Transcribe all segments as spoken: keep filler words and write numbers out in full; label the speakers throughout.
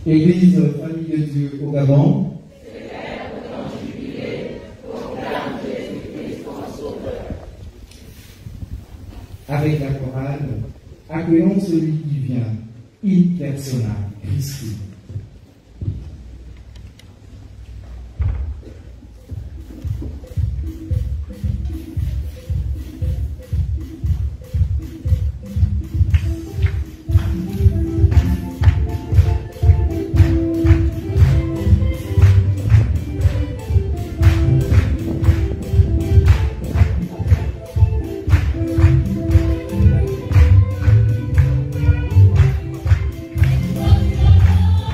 Speaker 1: Église Famille de Dieu au Gabon. Avec la chorale, accueillons celui qui vient, in persona Christi.
Speaker 2: Oh,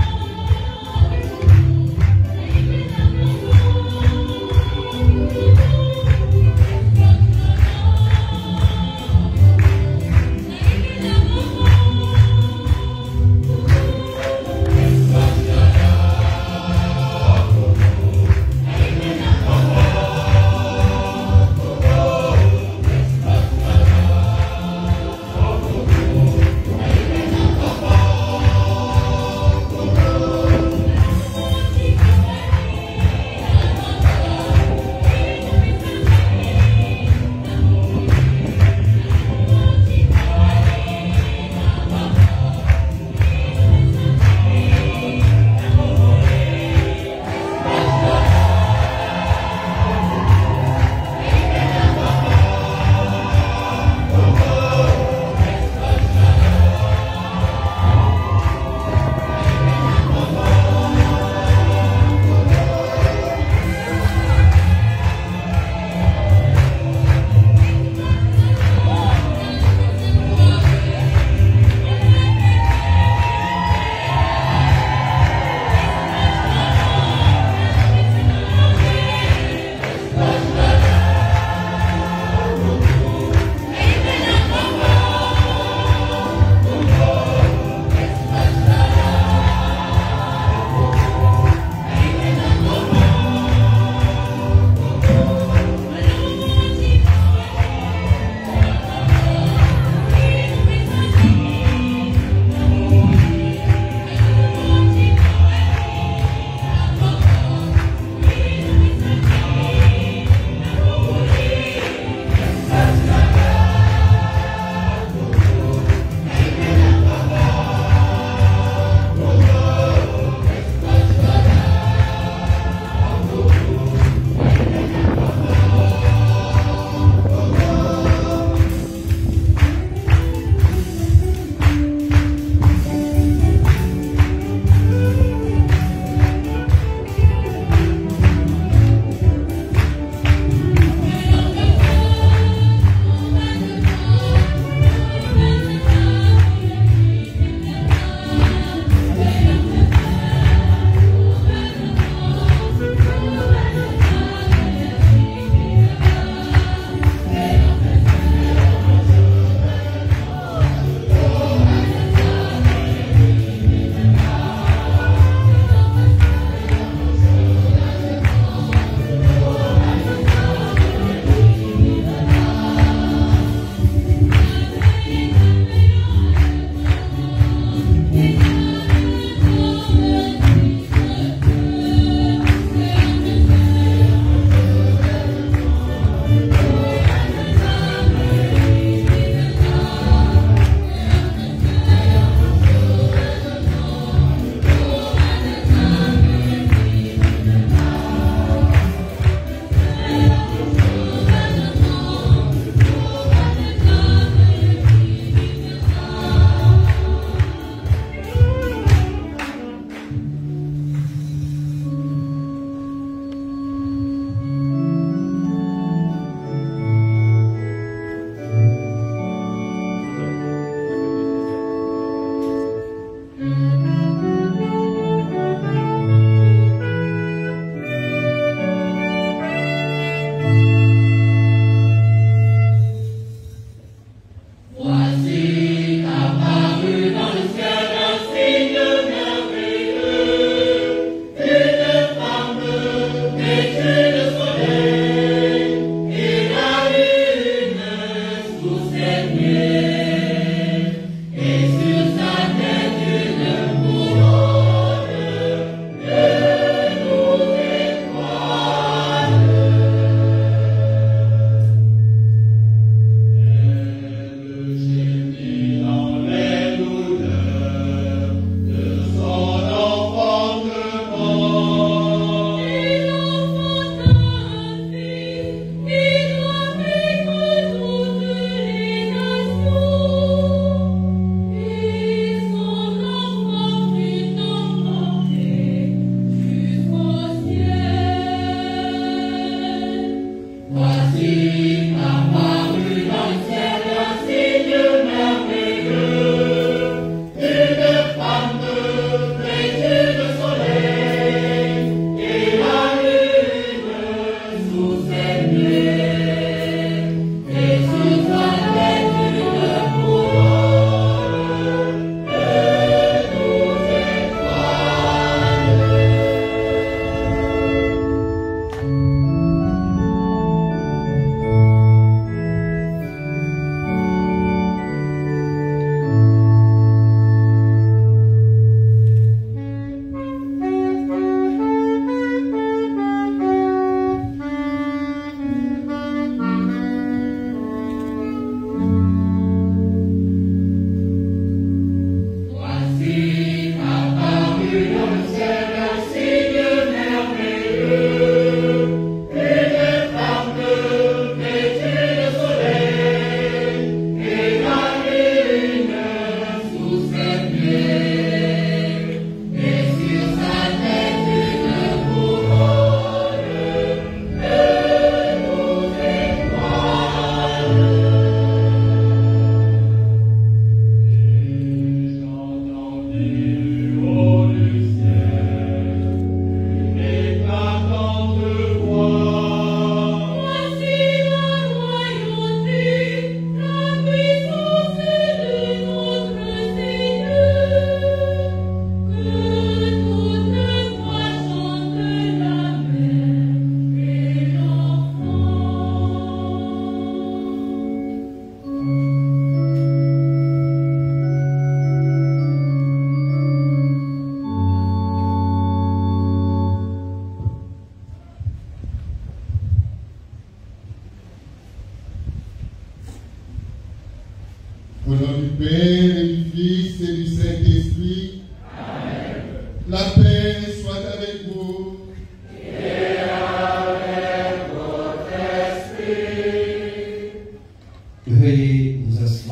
Speaker 2: Au nom du Père, et du Fils et du Saint-Esprit. Amen. La paix soit avec vous.
Speaker 3: Et avec votre esprit.
Speaker 1: Veuillez vous asseoir.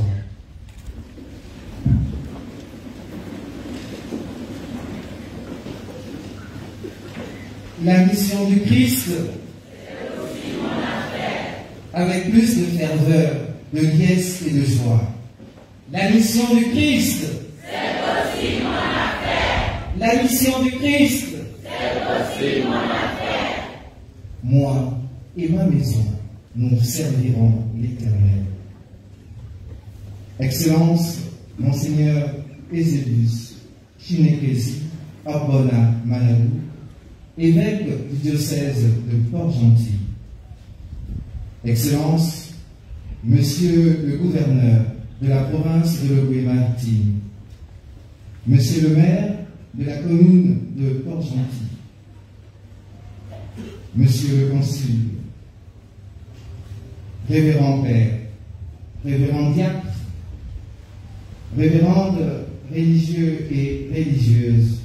Speaker 1: La mission du Christ,
Speaker 3: c'est aussi mon affaire.
Speaker 1: Avec plus de ferveur, de liesse et de joie. La mission du Christ,
Speaker 3: c'est aussi mon affaire.
Speaker 1: La mission du Christ,
Speaker 3: c'est aussi mon affaire.
Speaker 1: Moi et ma maison, nous servirons l'Éternel. Excellence, Monseigneur Eusebius Chinekesi Arbona Manabou, évêque du diocèse de Port-Gentil. Excellence, Monsieur le gouverneur de la province de Logoué-Maritime, Monsieur le maire de la commune de Port-Gentil, Monsieur le consul, Révérend Père, Révérend Diacre, Révérendes religieux et religieuses,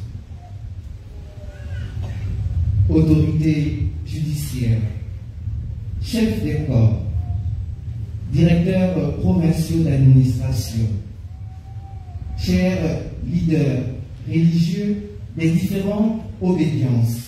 Speaker 1: autorités judiciaires, chefs des corps, directeurs provinciaux d'administration, chers leaders religieux des différentes obédiences,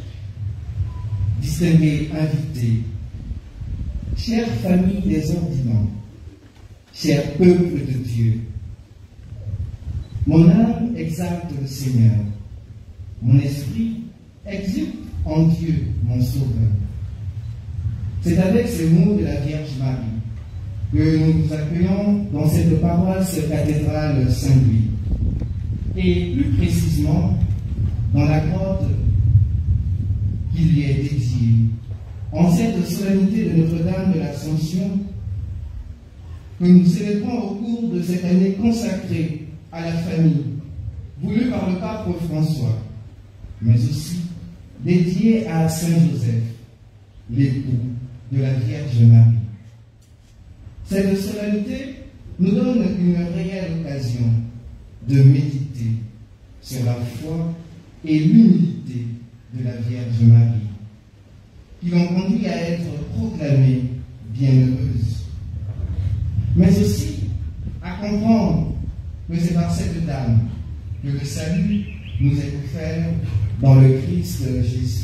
Speaker 1: distingués invités, chères familles des ordinants, chers peuples de Dieu, mon âme exalte le Seigneur, mon esprit exulte en Dieu, mon Sauveur. C'est avec ces mots de la Vierge Marie que nous nous accueillons dans cette paroisse cathédrale Saint-Louis, et plus précisément dans la grotte qui lui est dédiée, en cette solennité de Notre-Dame de l'Ascension que nous célébrons au cours de cette année consacrée à la famille, voulue par le pape François, mais aussi dédiée à Saint Joseph, l'époux de la Vierge Marie. Cette solennité nous donne une réelle occasion de méditer sur la foi et l'humilité de la Vierge Marie, qui l'ont conduit à être proclamée bienheureuse, mais aussi à comprendre que c'est par cette dame que le salut nous est offert dans le Christ Jésus.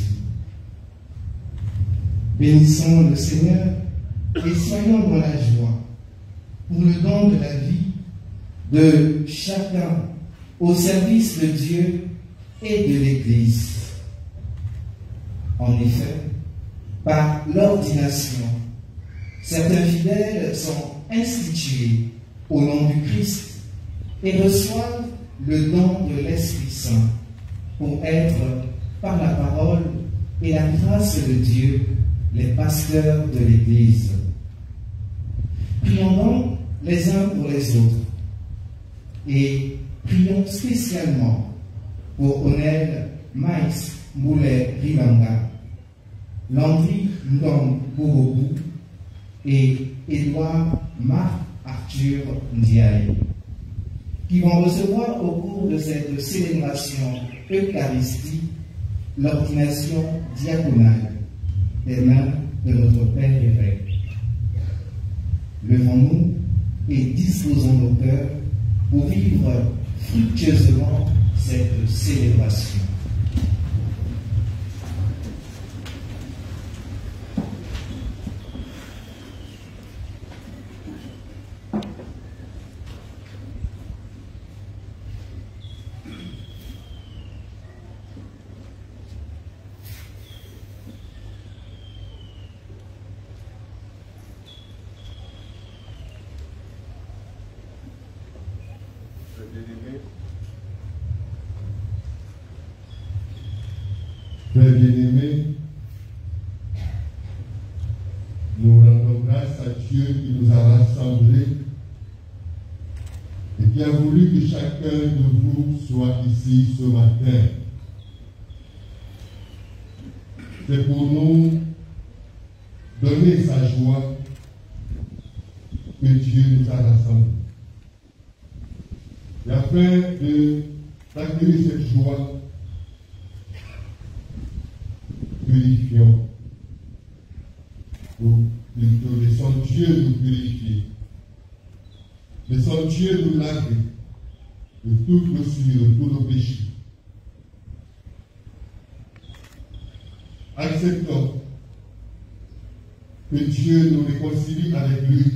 Speaker 1: Bénissons le Seigneur et soyons dans la joie pour le don de la vie de chacun au service de Dieu et de l'Église. En effet, par l'ordination, certains fidèles sont institués au nom du Christ et reçoivent le don de l'Esprit Saint pour être, par la parole et la grâce de Dieu, les pasteurs de l'Église. Prions donc les uns pour les autres et prions spécialement pour Onel Maïs Moulet Rimanga, Landry Ndong Bourobou et Édouard Marc Arthur Ndiaye, qui vont recevoir au cours de cette célébration eucharistique l'ordination diaconale des mains de notre Père évêque. Levons-nous et disposons nos cœurs pour vivre fructueusement cette célébration.
Speaker 2: bien-aimés. Frères bien-aimés, nous rendons grâce à Dieu qui nous a rassemblés et qui a voulu que chacun de vous soit ici ce matin. C'est pour nous donner sa joie que Dieu nous a rassemblés. Et afin de d'accueillir cette joie, purifions. Ou plutôt, laissons Dieu nous purifier. Laissons Dieu nous laver de toutes nos souillures, de tous nos péchés. Acceptons que Dieu nous réconcilie avec lui,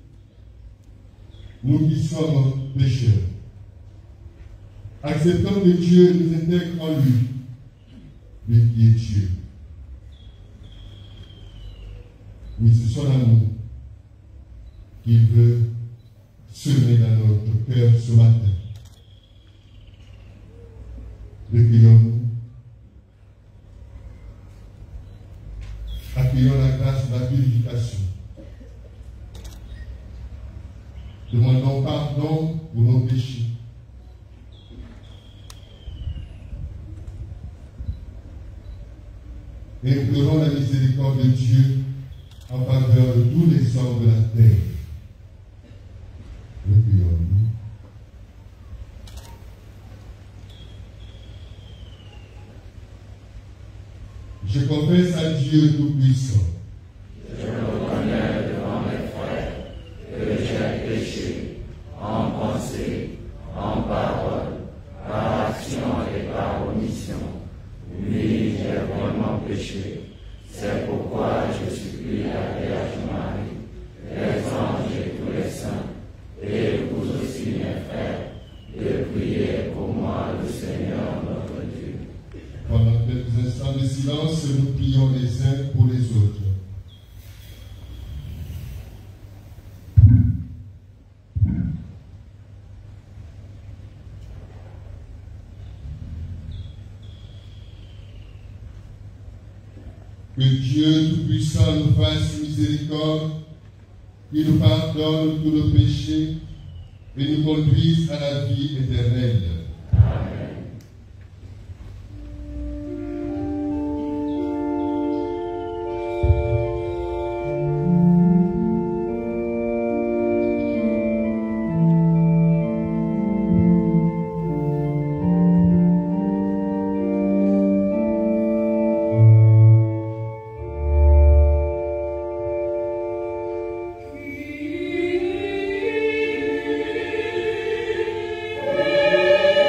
Speaker 2: nous qui sommes pécheurs. Acceptons que Dieu nous intègre en lui, lui qui est Dieu. Oui, c'est son amour qu'il veut semer dans notre cœur ce matin. Recueillons-nous. Accueillons la grâce de la purification. Demandons pardon pour nos péchés. Et implorons la miséricorde de Dieu en faveur de tous les hommes de la terre. Recueillons-nous. Je confesse à Dieu Tout-Puissant.
Speaker 3: Je reconnais devant mes frères que j'ai péché en pensée, en parole, par action et par omission. Oui, j'ai vraiment péché. C'est pourquoi je supplie la Vierge Marie, les anges et tous les saints, et vous aussi mes frères, de prier pour moi le Seigneur notre Dieu.
Speaker 2: Pendant quelques instants de silence, nous prions les uns pour les autres. Que Dieu Tout-Puissant nous fasse miséricorde, qu'il nous pardonne tous nos péchés et nous conduise à la vie éternelle.
Speaker 3: Amen.
Speaker 4: Thank you.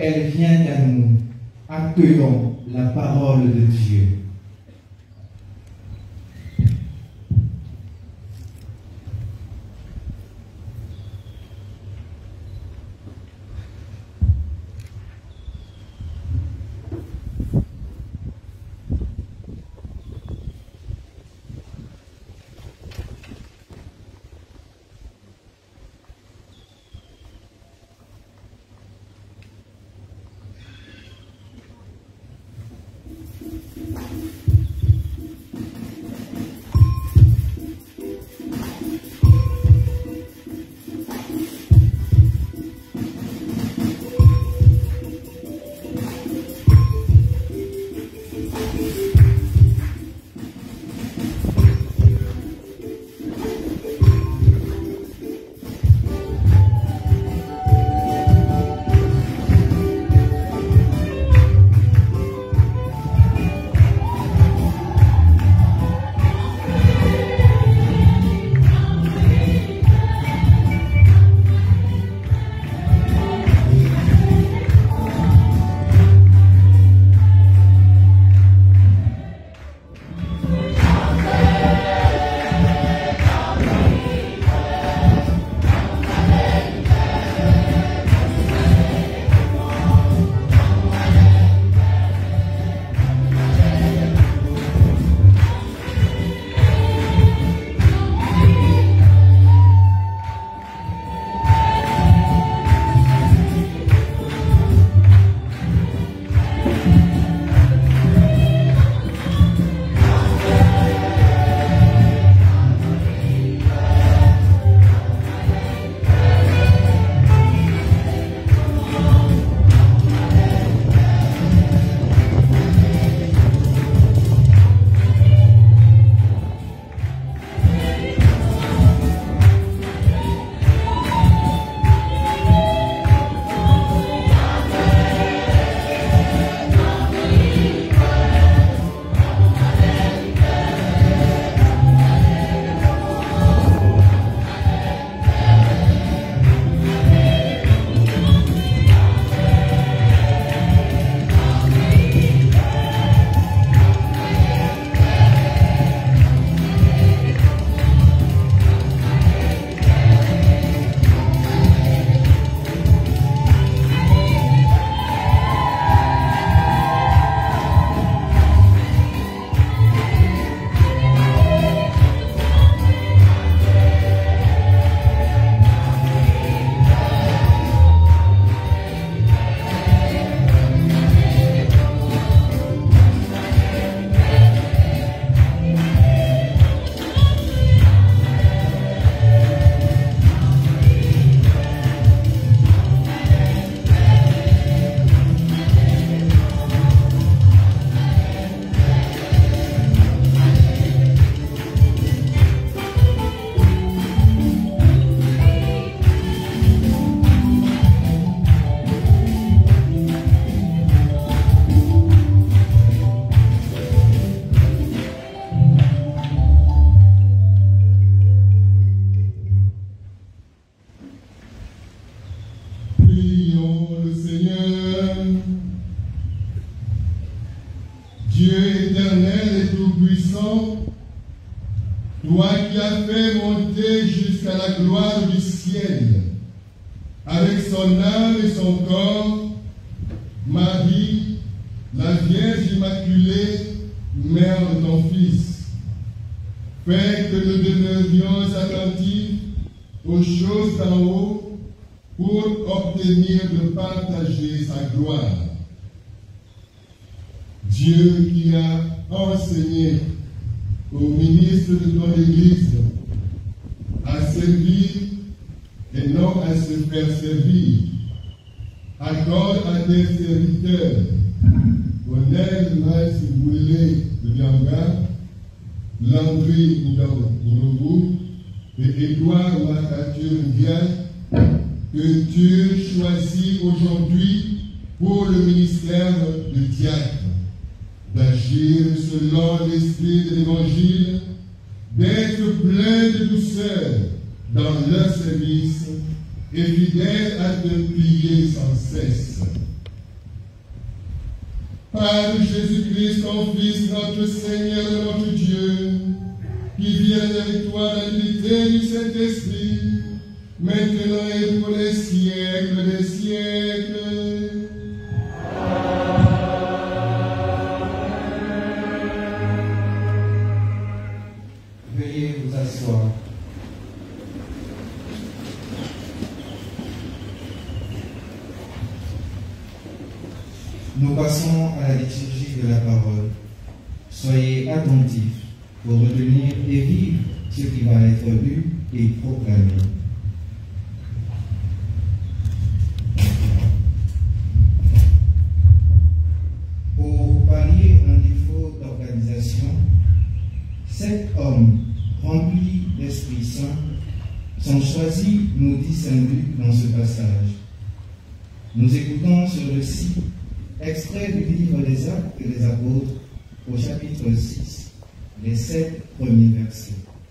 Speaker 1: elle vient à nous. Accueillons la parole de Dieu.
Speaker 2: Dieu éternel et tout-puissant, toi qui as fait monter jusqu'à la gloire du ciel, avec son âme et son corps, Marie, la Vierge Immaculée, mère de ton Fils, fais que nous demeurions attentifs aux choses d'en haut pour obtenir de partager sa gloire. Dieu qui a enseigné aux ministres de ton Église à servir et non à se faire servir, accorde à tes serviteurs, Onel Maïs Boulé de Bianga, Landry Ndouroubou et Édouard Makature Ndiaye, que tu choisis aujourd'hui pour le ministère de diacre, d'agir selon l'esprit de l'Évangile, d'être plein de douceur dans leur service et fidèle à te prier sans cesse. Par Jésus-Christ, ton Fils, notre Seigneur et notre Dieu, qui vient avec toi dans l'unité du Saint-Esprit, maintenant et pour les siècles des siècles.
Speaker 1: Veuillez vous asseoir. Nous passons à la liturgie de la parole. Soyez attentifs pour retenir et vivre ce qui va être lu et proclamé. Pour pallier un défaut d'organisation, sept hommes remplis d'Esprit Saint sont choisis, nous dit Saint Luc dans ce passage. Nous écoutons sur le site extrait du livre des Actes des Apôtres au chapitre six, les sept premiers versets.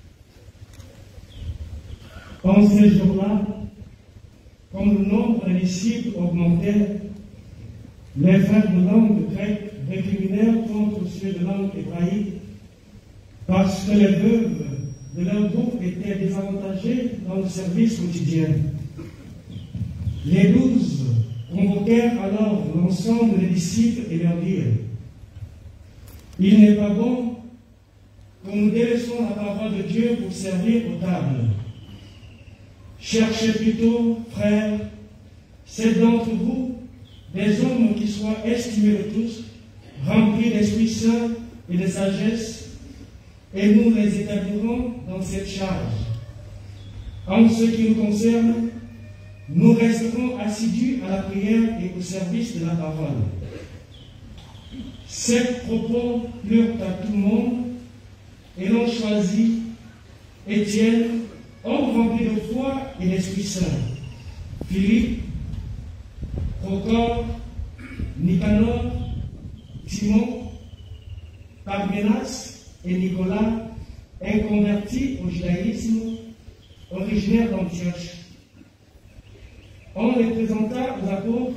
Speaker 4: En ces jours-là, comme le nombre des disciples augmentait, les frères de langue grecque récriminèrent contre ceux de langue hébraïque parce que les veuves de leur groupe étaient désavantagées dans le service quotidien. Les douze convoquèrent alors l'ensemble des disciples et leur dirent: il n'est pas bon que nous délaissions la parole de Dieu pour servir aux tables. Cherchez plutôt, frères, c'est d'entre vous des hommes qui soient estimés de tous, remplis d'Esprit Saint et de sagesse, et nous les établirons dans cette charge. En ce qui nous concerne, nous resterons assidus à la prière et au service de la parole. Ces propos plurent à tout le monde et l'on choisit Étienne, homme rempli de foi et d'Esprit Saint, Philippe, Procore, Nicanor, Simon, Parménas et Nicolas, inconvertis au judaïsme, originaires d'Antioche. On les présenta aux apôtres,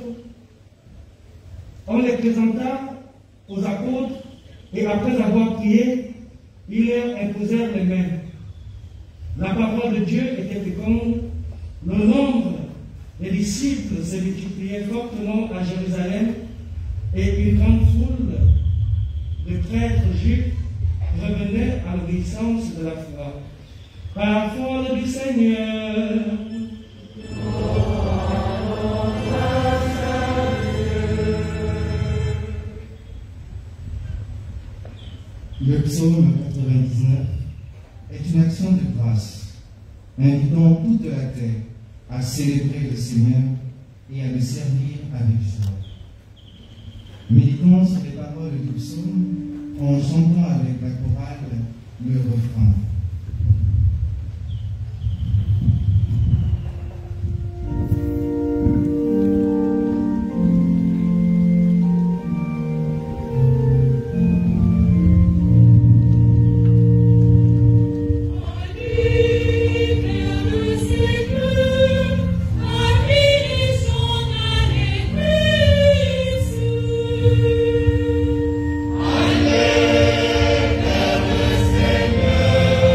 Speaker 4: on les présenta aux apôtres, et après avoir prié, ils leur imposèrent les mains. La parole de Dieu était féconde, le nombre des disciples se multipliait fortement à Jérusalem, et une grande foule de prêtres juifs revenait à l'obéissance de la foi. Parole du Seigneur.
Speaker 1: Le psaume quatre-vingt-dix-neuf est une action de grâce, invitant toute la terre à célébrer le Seigneur et à le servir avec joie. Méditons sur les paroles du psaume en chantant avec la chorale le refrain.
Speaker 3: Allez, vers le Seigneur.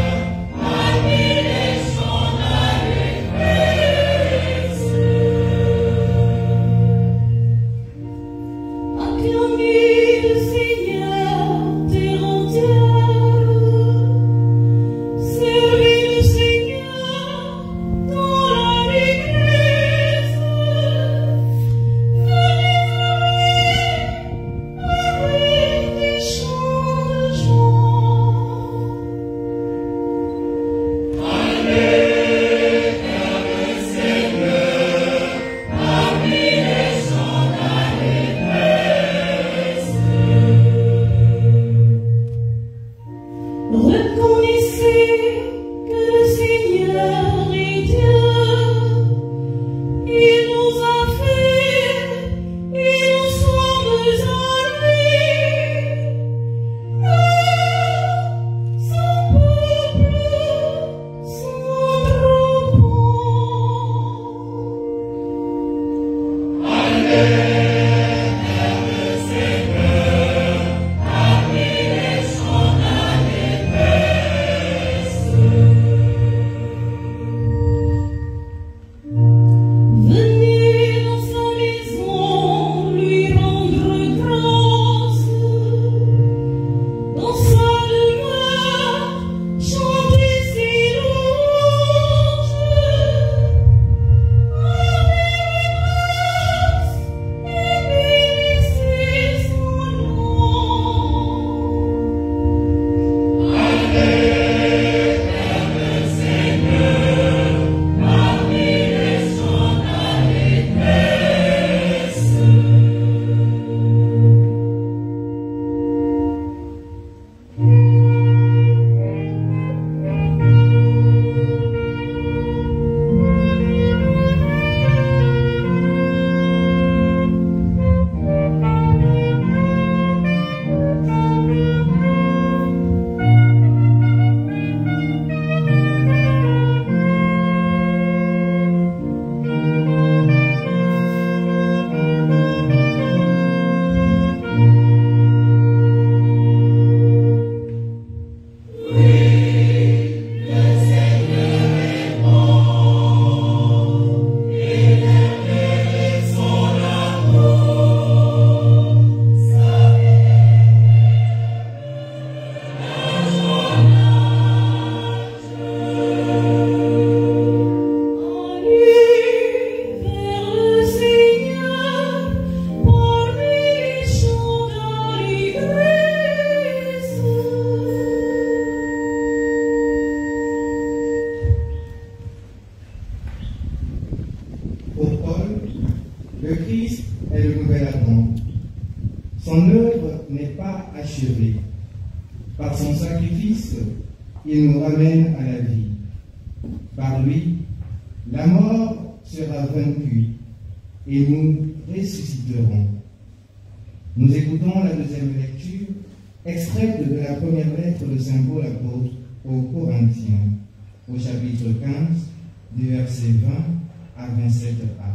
Speaker 1: Pour Paul, le Christ est le nouvel Adam. Son œuvre n'est pas achevée. Par son sacrifice, il nous ramène à la vie. Par lui, la mort sera vaincue et nous ressusciterons. Nous écoutons la deuxième lecture, extraite de la première lettre de Saint Paul apôtre aux Corinthiens, au chapitre quinze, du verset vingt à vingt-sept a.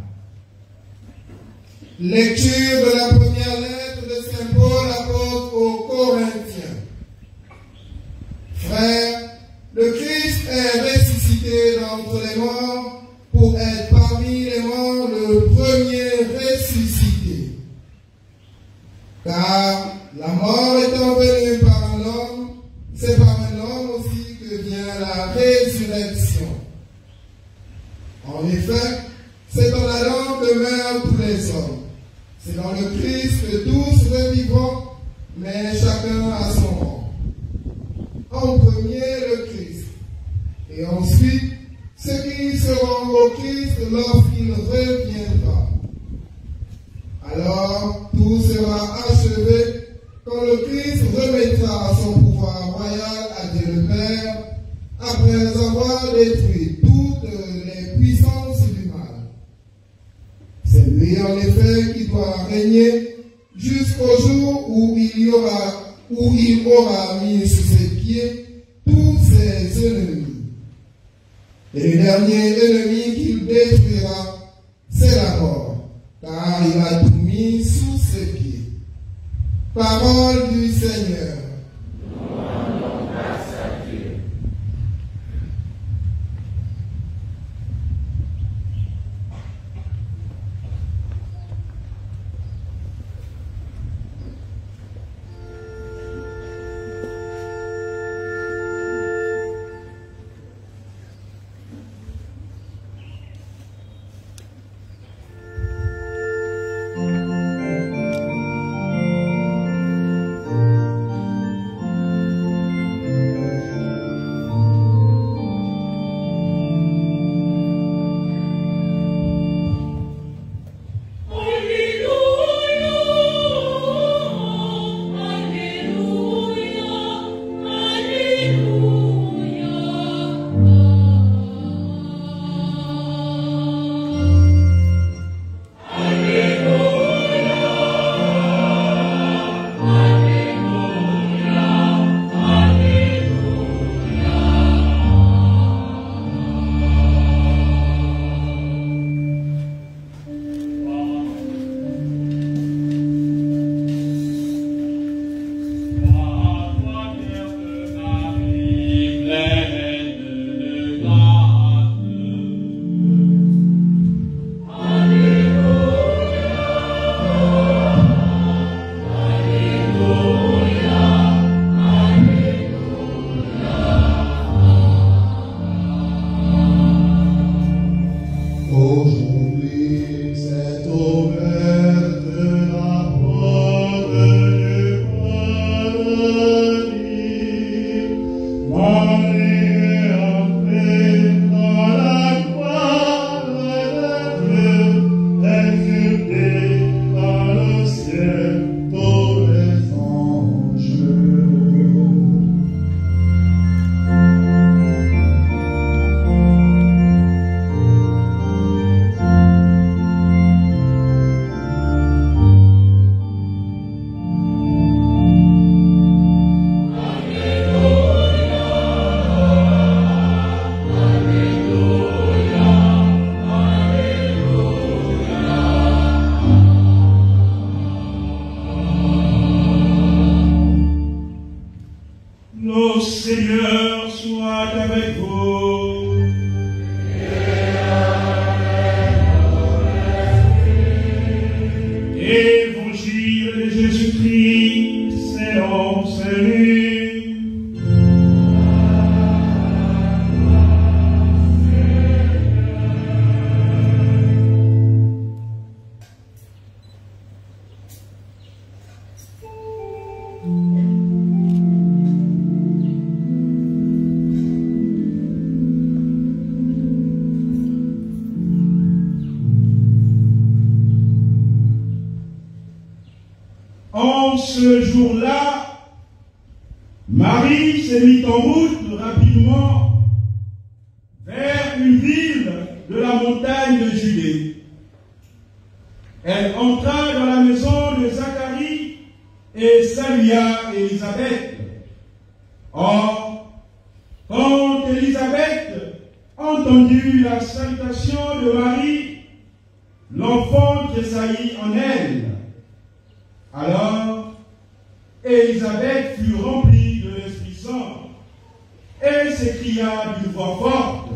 Speaker 5: Lecture de la première lettre de Saint Paul apôtre aux Corinthiens. Frères, le Christ est ressuscité d'entre les morts pour être parmi les morts le premier ressuscité. Car la mort étant venue par un homme, c'est par un homme aussi que vient la résurrection. En effet, c'est dans Adam que meurent tous les hommes. C'est dans le Christ que tous revivront, mais chacun à son rang. En premier, le Christ. Et ensuite, ceux qui seront au Christ lorsqu'il reviendra. Alors, tout sera achevé quand le Christ remettra son pouvoir royal à Dieu le Père, après avoir détruit toutes les puissances du mal. C'est lui, en effet, qui doit régner jusqu'au jour où il y aura, où il aura mis sous ses pieds tous ses ennemis. Et le dernier ennemi qu'il détruira, c'est la mort, car il a tout mis sous ses pieds. Parole du Seigneur.
Speaker 3: Nous rendons grâce à Dieu.
Speaker 6: En ce jour-là, Marie s'est mise en route rapidement vers une ville de la montagne de Judée. Elle entra dans la maison de Zacharie et salua Élisabeth. Or, quand Élisabeth entendit la salutation de Marie, l'enfant tressaillit en elle. Alors, Élisabeth fut remplie de l'Esprit Saint et s'écria d'une voix forte: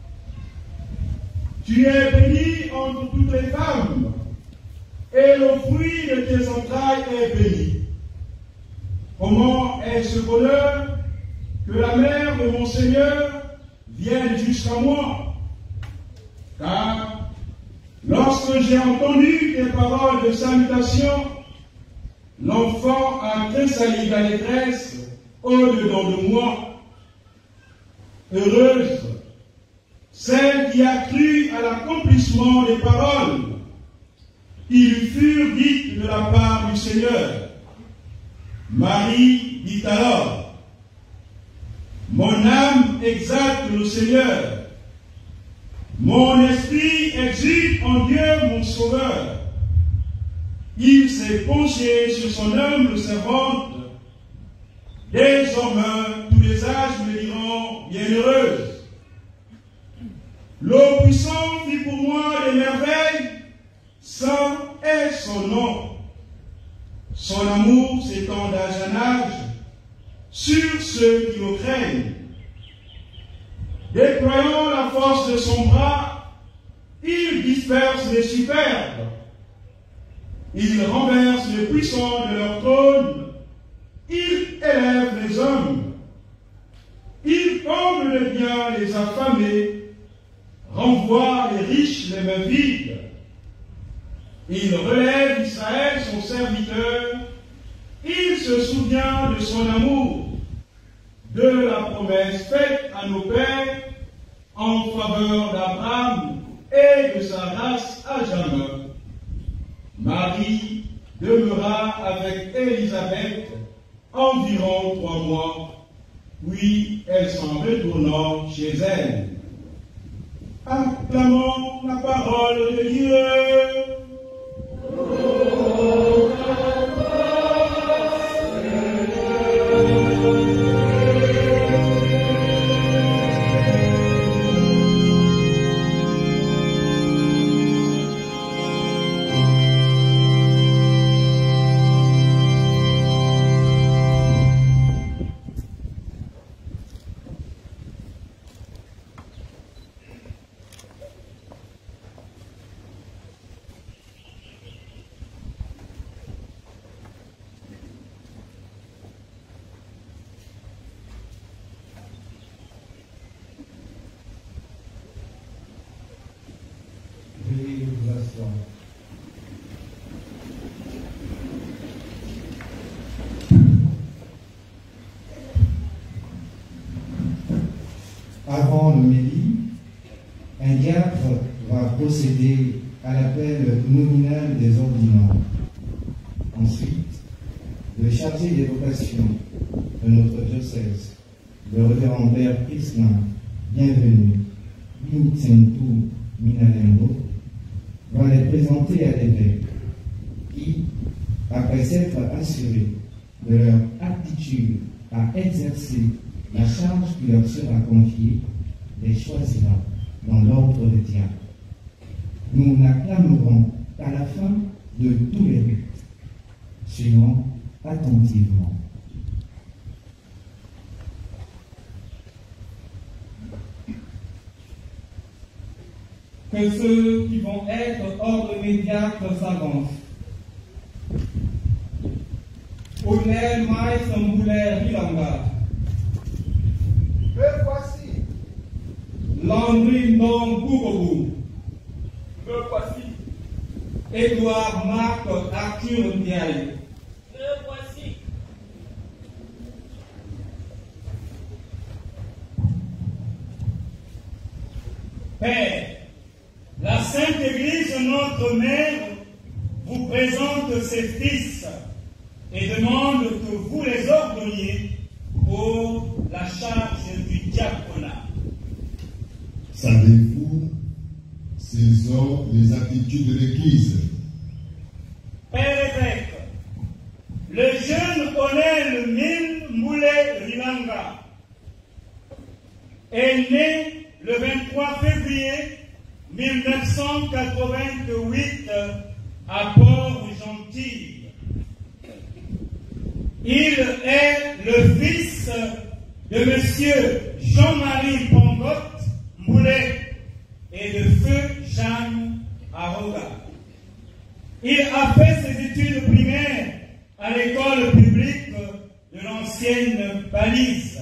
Speaker 6: Tu es bénie entre toutes les femmes, et le fruit de tes entrailles est béni. Comment est-ce bonheur que la mère de mon Seigneur vienne jusqu'à moi? Car lorsque j'ai entendu tes paroles de salutation, l'enfant a tressailli d'allégresse au-dedans de moi. Heureuse celle qui a cru à l'accomplissement des paroles qui lui furent dites de la part du Seigneur. Marie dit alors: Mon âme exalte le Seigneur, mon esprit exulte en Dieu mon Sauveur. Il s'est penché sur son humble servante. Désormais, tous les âges me diront bienheureuse. Le puissant fit pour moi des merveilles, saint est son nom. Son amour s'étend d'âge en âge sur ceux qui le craignent. Déployant la force de son bras, il disperse les superbes. Il renverse les puissants de leur trône. Il élève les hommes. Il comble les biens les affamés, renvoie les riches les mains vides. Il relève Israël, son serviteur. Il se souvient de son amour, de la promesse faite à nos pères en faveur d'Abraham et de sa race à jamais. Marie demeura avec Élisabeth environ trois mois, puis elle s'en retourna chez elle. Acclamons la parole de Dieu.
Speaker 1: Avant le midi, un diacre va procéder à l'appel nominal des ordinants. Ensuite, le chargé des vocations de notre diocèse, le révérend Père Christin, bienvenu, Vincento Minalembo, va les présenter à l'évêque, qui, après s'être assuré de leur aptitude à exercer la charge qui leur sera confiée, les choisira dans l'ordre des diacres. Nous n'acclamerons qu'à la fin de tous les rites, suivant attentivement.
Speaker 7: Que ceux qui vont être ordre médiatres s'avancent. Ounel Maï Sambouler Bilanga.
Speaker 5: Me voici.
Speaker 7: Landry Ndong Koubogou.
Speaker 5: Me voici.
Speaker 7: Edouard Marc Arthur Ndiaye.
Speaker 5: Me voici.
Speaker 6: Père, la Sainte Église, notre Mère, vous présente ses fils
Speaker 8: et demande que vous les ordonniez pour la charge du diaconat.
Speaker 2: Savez-vous, ces sont les attitudes de l'Église.
Speaker 8: Père évêque, le jeune colonel Mine Moulé Rilanga est né le vingt-trois février mille neuf cent quatre-vingt-huit à Port-Gentil. Il est le fils de M. Jean-Marie Pongot Moulé et de Feu Jeanne Aroga. Il a fait ses études primaires à l'école publique de l'ancienne Balise,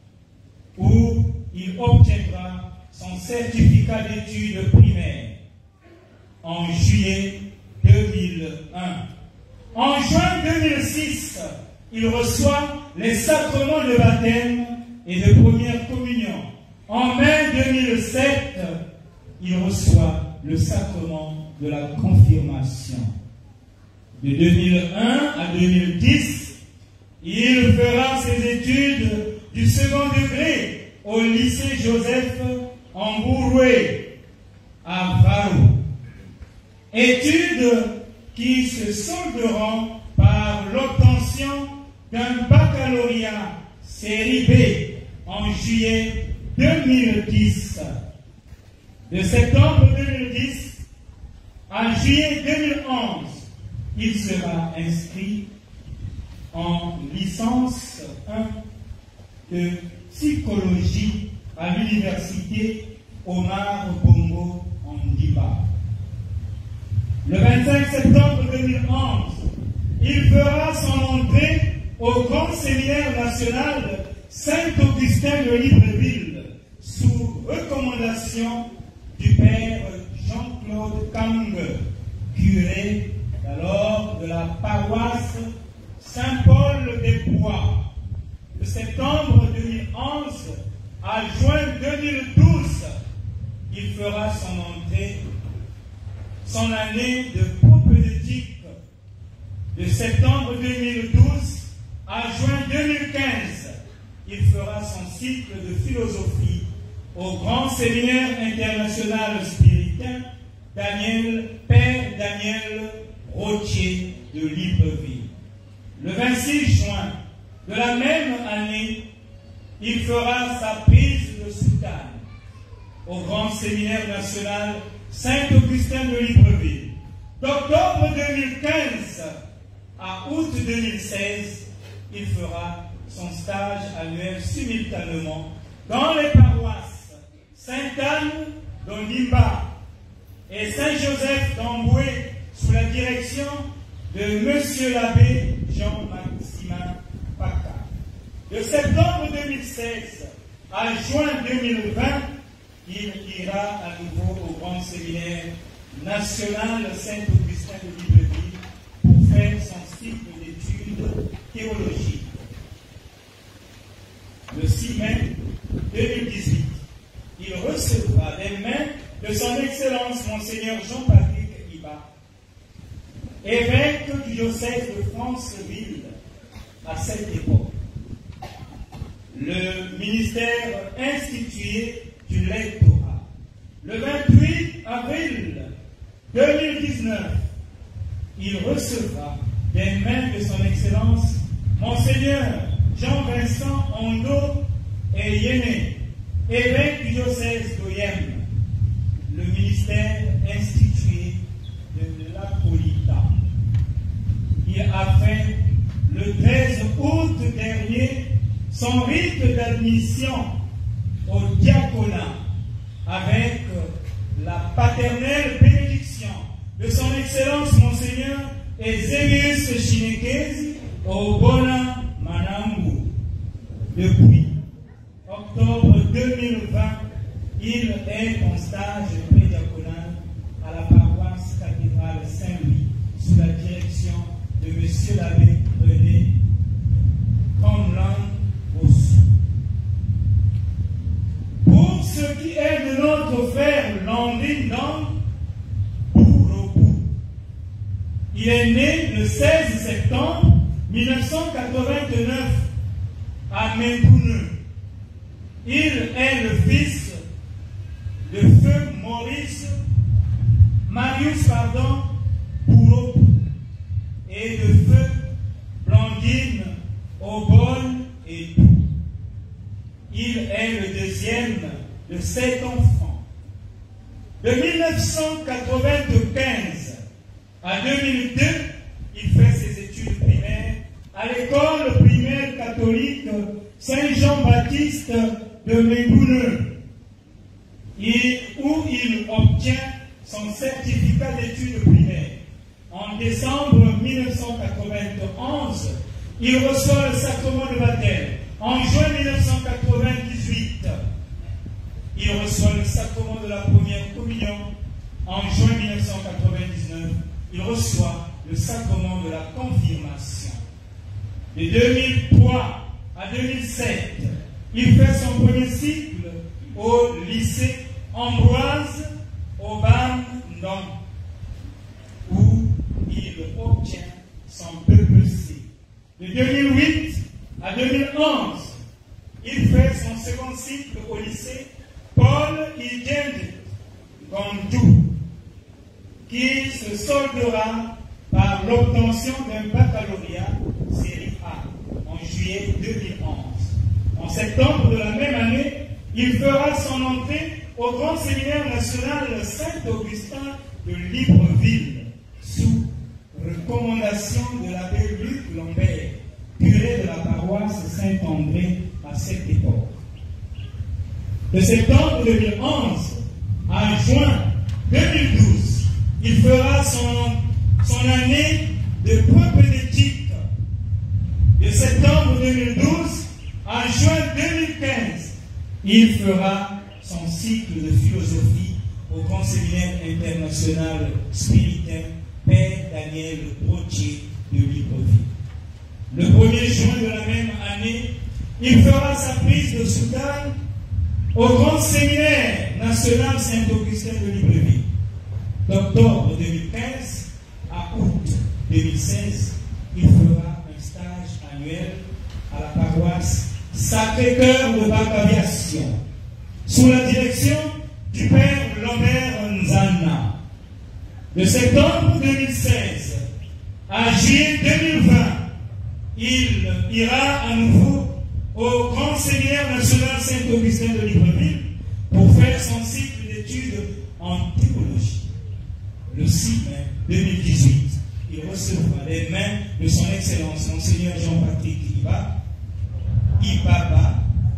Speaker 8: où il obtiendra son certificat d'études primaires en juillet deux mille un. En juin deux mille six, il reçoit les sacrements de baptême et de première communion. En mai deux mille sept, il reçoit le sacrement de la confirmation. De deux mille un à deux mille dix, il fera ses études du second degré au lycée Joseph en Bouroué, à Varou. Études qui se solderont par l'obtention d'un baccalauréat série B en juillet deux mille dix. De septembre deux mille dix à juillet deux mille onze, il sera inscrit en licence un de psychologie à l'université Omar Bongo en Ndimba. Le vingt-cinq septembre deux mille onze, il fera son entrée au Grand Séminaire National Saint-Augustin de Libreville sous recommandation du père Jean-Claude Kang, curé alors de la paroisse Saint-Paul des Bois. De septembre deux mille onze à juin deux mille douze, il fera son entrée, son année de propédeutique. De septembre deux mille douze à juin deux mille quinze, il fera son cycle de philosophie au Grand Séminaire International Spiritain Daniel, Père Daniel Rotier de Libreville. Le vingt-six juin de la même année, il fera sa prise de soutane au Grand Séminaire National Saint-Augustin de Libreville. D'octobre deux mille quinze à août deux mille seize, il fera son stage annuel simultanément dans les paroisses Sainte-Anne d'Ondimba et Saint-Joseph d'Amboué sous la direction de Monsieur l'abbé Jean-Maximin Paca. De septembre deux mille seize à juin deux mille vingt, il ira à nouveau au Grand Séminaire National Saint-Augustin de Libreville pour faire son cycle d'études théologiques. Le six mai deux mille dix-huit, il recevra des mains de son Excellence Monseigneur Jean-Patrick Iba, évêque du diocèse de Franceville à cette époque, le ministère institué du lectorat. Le vingt-huit avril deux mille dix-neuf, il recevra des mains de son Excellence Monseigneur Jean-Vincent Ondo et Yéné, évêque du diocèse d'Oyem, le ministère institué de l'Apolita. Il a fait le treize août dernier son rite d'admission au diaconat avec la paternelle bénédiction de son Excellence Monseigneur Ezebius Chinekezi au Bona Manambu. Depuis octobre deux mille vingt, il est en stage prédiaconal à la paroisse cathédrale Saint-Louis sous la direction de Monsieur l'abbé René Comlan Bossou. Pour ce qui est de notre frère Landry Ndang Bourobou, il est né le seize septembre mille neuf cent quatre-vingt-neuf à Mébouneux. Il est le fils de feu Maurice, Marius, pardon, Bourreau, et de feu Blandine, Obol et Doux. Il est le deuxième de sept enfants. De mille neuf cent quatre-vingt-quinze à deux mille deux, il fait ses études primaires à l'école primaire catholique Saint-Jean-Baptiste de Mébouneux, où il obtient son certificat d'études primaires. En décembre mille neuf cent quatre-vingt-onze, il reçoit le sacrement de baptême. En juin mille neuf cent quatre-vingt-dix-huit, il reçoit le sacrement de la première communion. En juin mille neuf cent quatre-vingt-dix-neuf, il reçoit le sacrement de la confirmation. De deux mille trois à deux mille sept, il fait son premier cycle au lycée Ambroise Aubin-Ndong, où il obtient son B E C. De deux mille huit à deux mille onze, il fait son second cycle au lycée Paul Idjende Gondou, qui se soldera par l'obtention d'un baccalauréat série A en juillet deux mille onze. En septembre de la même année, il fera son entrée au Grand Séminaire National Saint-Augustin de Libreville, sous recommandation de l'abbé Luc Lambert, curé de la paroisse Saint-André à cette époque. De septembre deux mille onze à juin deux mille douze, il fera son, son année de propédeutique. De septembre deux mille douze à juin deux mille quinze, il fera son cycle de philosophie au Grand Séminaire international spiritain Père Daniel Brottier de Libreville. Le premier juin de la même année, il fera sa prise de soutane au Grand Séminaire national Saint-Augustin de Libreville. D'octobre deux mille quinze à août deux mille seize, il fera un stage annuel à la paroisse Sacré-Cœur de Bac-Aviation, sous la direction du Père Lambert Nzana. De septembre deux mille seize à juillet deux mille vingt, il ira à nouveau au Grand Séminaire national Saint-Augustin de Libreville pour faire son cycle d'études en théologie. Le six mai deux mille dix-huit, il recevra les mains de son Excellence Monseigneur Jean-Patrick Iba, Ibaba,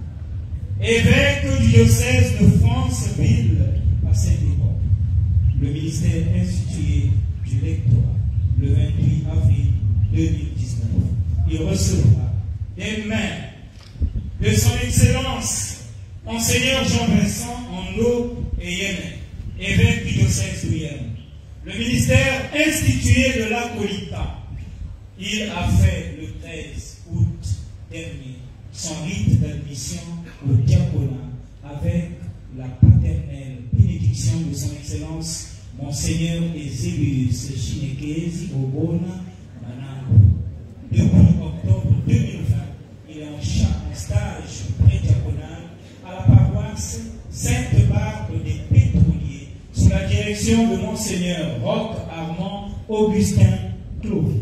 Speaker 8: évêque du diocèse de France-Ville à cette époque. Le ministère institué du lectorat le vingt-huit avril deux mille dix-neuf. Il recevra des mains de son Excellence Monseigneur Jean-Vincent Ando et Yémen, évêque du diocèse de Yémen. Le ministère institué de l'Acolita, il a fait le treize août dernier son rite d'admission au diaconat avec la paternelle bénédiction de son Excellence Monseigneur Ezebius Chinekezi Obona Manango. Depuis octobre deux mille vingt, il est en, en stage pré-diaconal à la paroisse Sainte-Barbe des Pétroliers sous la direction de Monseigneur Roch Armand Augustin Clovy.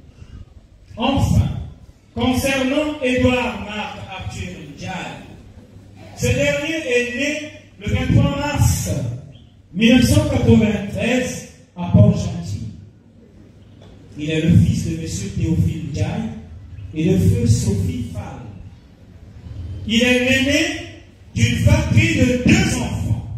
Speaker 8: Enfin, concernant Édouard Marc Arthur Ndiaye, ce dernier est né le vingt-trois mars mille neuf cent quatre-vingt-treize à Port-Gentil. Il est le fils de M. Théophile Ndiaye et de feu Sophie Fall. Il est l'aîné d'une fratrie de deux enfants.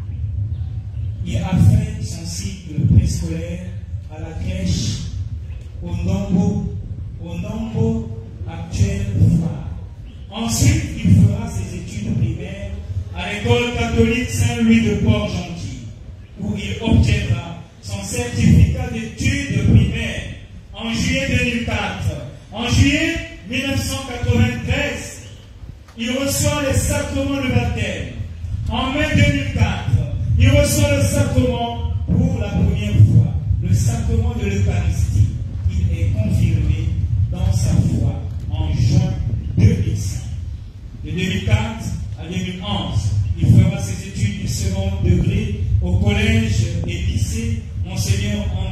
Speaker 8: Il a fait son cycle préscolaire à la crèche au Nombo, au Nombo actuel phare. Ensuite, il fera ses études primaires à l'école catholique Saint-Louis de Port-Gentil, où il obtiendra son certificat d'études primaires en juillet deux mille quatre. En juillet mille neuf cent quatre-vingt-treize, il reçoit les sacrements de baptême. En mai deux mille quatre, il reçoit le sacrement pour la première fois, le sacrement de l'Eucharistie. Il est confirmé dans sa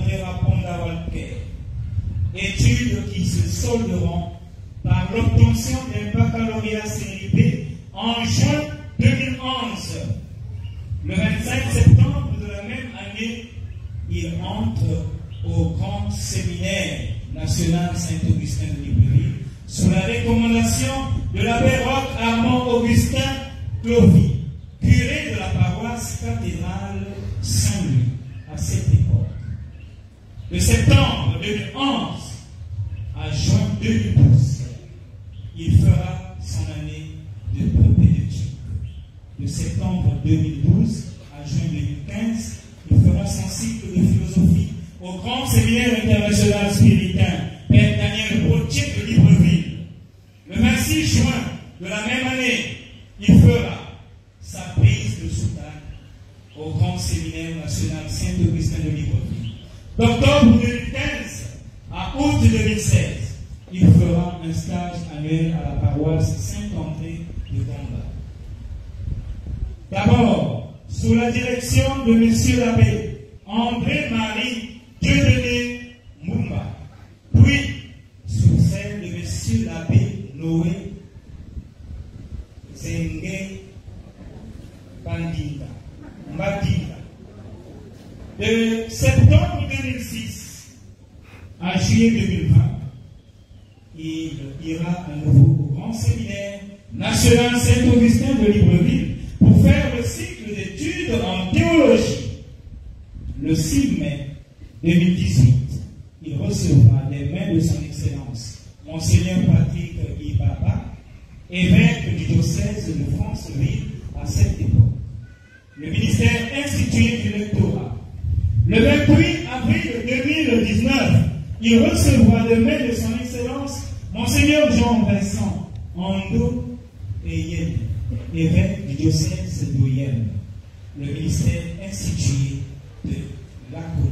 Speaker 8: Caldera Pondawalke. Études qui se solderont par l'obtention d'un baccalauréat série B en juin deux mille onze. Le vingt-cinq septembre de la même année, il entre au grand séminaire national Saint-Augustin de Libreville sous la recommandation de l'abbé Roch Armand Augustin Clovy, curé de la paroisse cathédrale Saint-Louis à cette époque. De septembre deux mille onze à juin deux mille douze, il fera son année de propédeutique. De septembre deux mille douze à juin deux mille quinze, il fera son cycle de philosophie au Grand Séminaire international spiritain Père Daniel Brottier de Libreville. Le vingt-six juin de la même année, il fera sa prise de soutane au Grand Séminaire national Saint-Augustin de Libreville. D'octobre deux mille quinze à août deux mille seize, il fera un stage annuel à la paroisse Saint-André de Gonda. D'abord, sous la direction de M. l'abbé André-Marie Dieudonné Mumba, puis sous celle de M. l'abbé Noé Zenge Bandinga, Mbadinga. De septembre deux mille six à juillet deux mille vingt, il ira à nouveau au Grand Séminaire national Saint-Augustin de Libreville pour faire le cycle d'études en théologie. Le six mai deux mille dix-huit, il recevra des mains de son Excellence Monseigneur Patrick Ibaba, évêque du diocèse de Franceville à cette époque, le ministère institué du lectorat. Le vingt-huit avril deux mille dix-neuf, il recevra des mains de son Excellence Monseigneur Jean-Vincent Ando Eyem, évêque du diocèse d'Oyem, le ministère institué de l'Acolyte.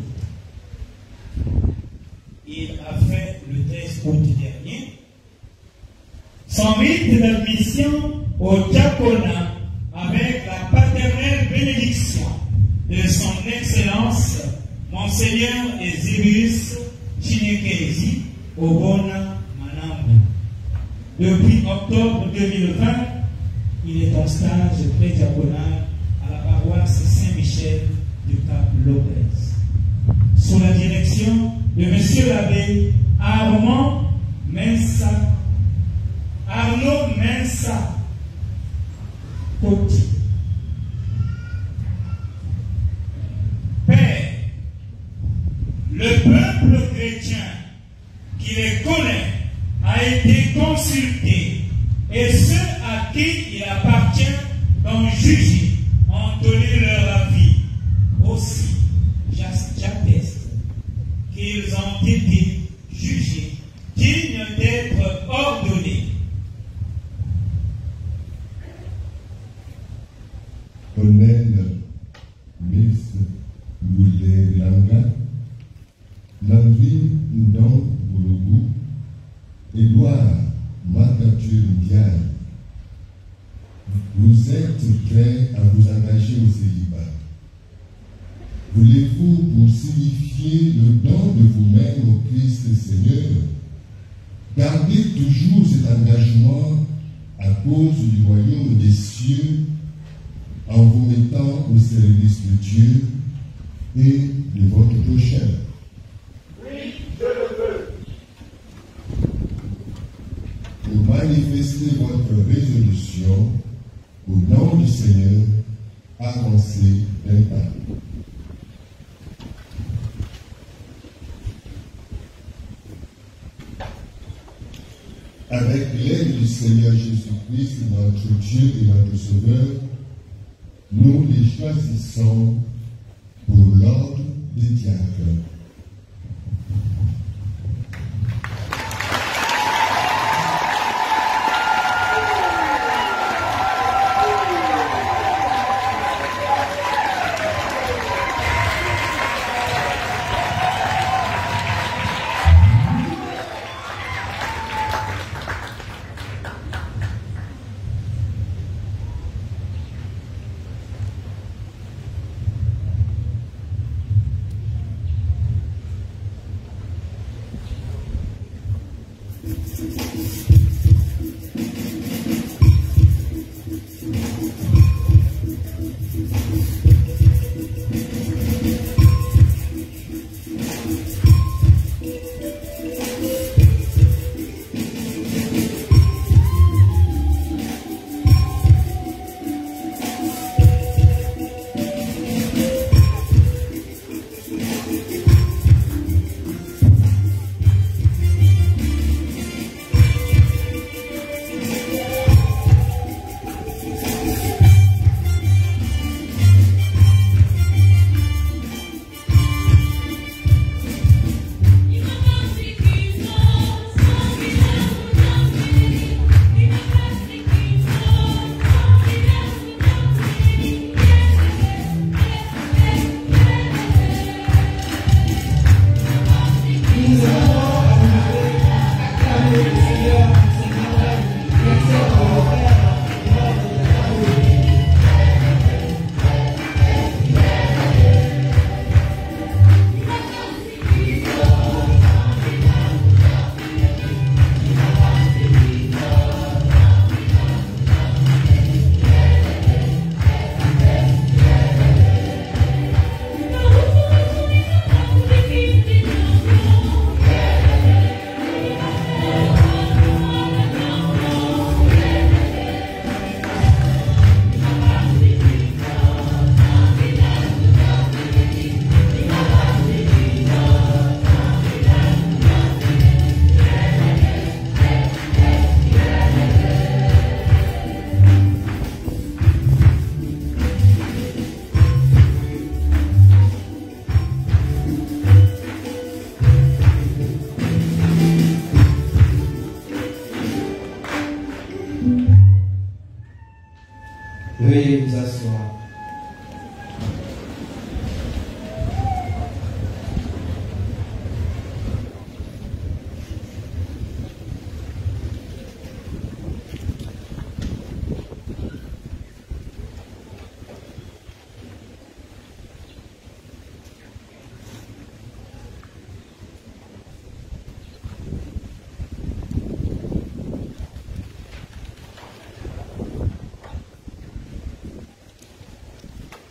Speaker 8: Il a fait le treize août dernier son rite d'admission au diaconat avec la paternelle bénédiction de son Excellence Monseigneur Eusebius Chinekezi Obona Manambu. Depuis octobre deux mille vingt, il est en stage pré-diaconal à la paroisse Saint-Michel du Cap Lopez, sous la direction de M. l'abbé Armand Mensa, Arnaud Mensa Coty. Père, le peuple chrétien qui les connaît a été consulté, et ceux à qui il appartient d'en juger ont donné leur avis. Aussi, j'atteste qu'ils ont été jugés dignes d'être ordonnés.
Speaker 2: Colonel Miss Goulé Langa, Landry Ndong Boulogou, Édouard Makature Ndiaye, vous êtes prêts à vous engager au célibat. Voulez-vous, pour signifier le don de vous-même au Christ Seigneur, garder toujours cet engagement à cause du royaume des cieux, en vous mettant au service de Dieu et de votre prochain?
Speaker 9: Oui, je le veux.
Speaker 2: Pour manifester votre résolution, au nom du Seigneur, avancez d'un pas. Avec l'aide du Seigneur Jésus-Christ, notre Dieu et notre Sauveur, nous les choisissons pour l'ordre des diacres.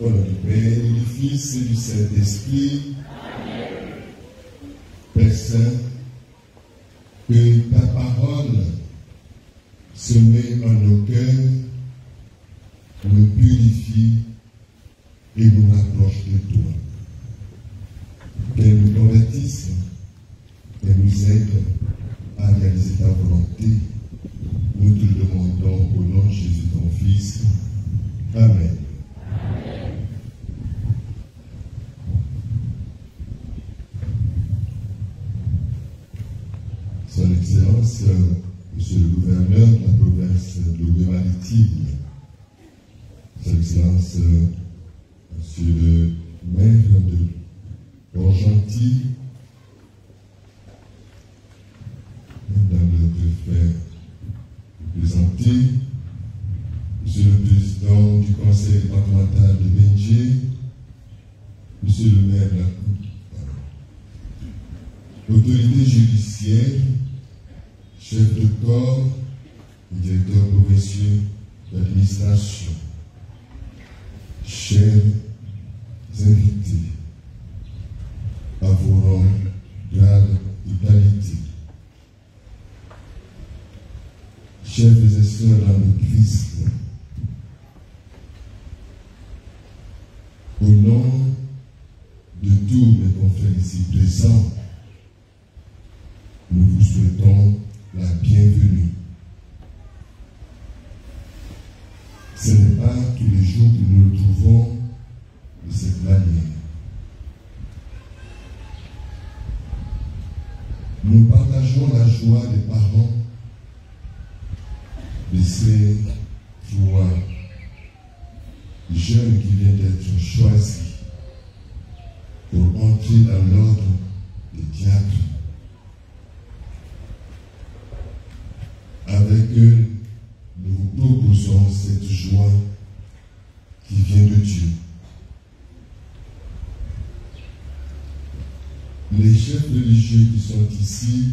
Speaker 2: Au nom du Père, et du Fils et du Saint-Esprit. Père Saint, que ta parole semée en nos cœurs nous purifie et nous rapproche de toi. Qu'elle nous convertisse, qu'elle nous aide à réaliser ta volonté. Nous te le demandons au nom de Jésus, ton Fils. Amen. Son Excellence, Monsieur le gouverneur de la province de Louis-Maritime, Son Excellence, Monsieur le maire de Port-Gentil, Madame le préfet présenté, Monsieur le président du conseil départemental de Benjé, Monsieur le maire de la l'autorité judiciaire, chef de corps et directeur provincial d'administration, chers invités, à vos rangs, grades et qualités, chers et sœurs dans le Christ, au nom de tous mes confrères ici présents, nous vous souhaitons la bienvenue. Ce n'est pas tous les jours que nous nous trouvons de cette manière. Nous partageons la joie des parents de ces trois jeunes qui viennent d'être choisis pour entrer dans l'ordre des diacres. Avec eux, nous vous proposons cette joie qui vient de Dieu. Les chefs religieux qui sont ici,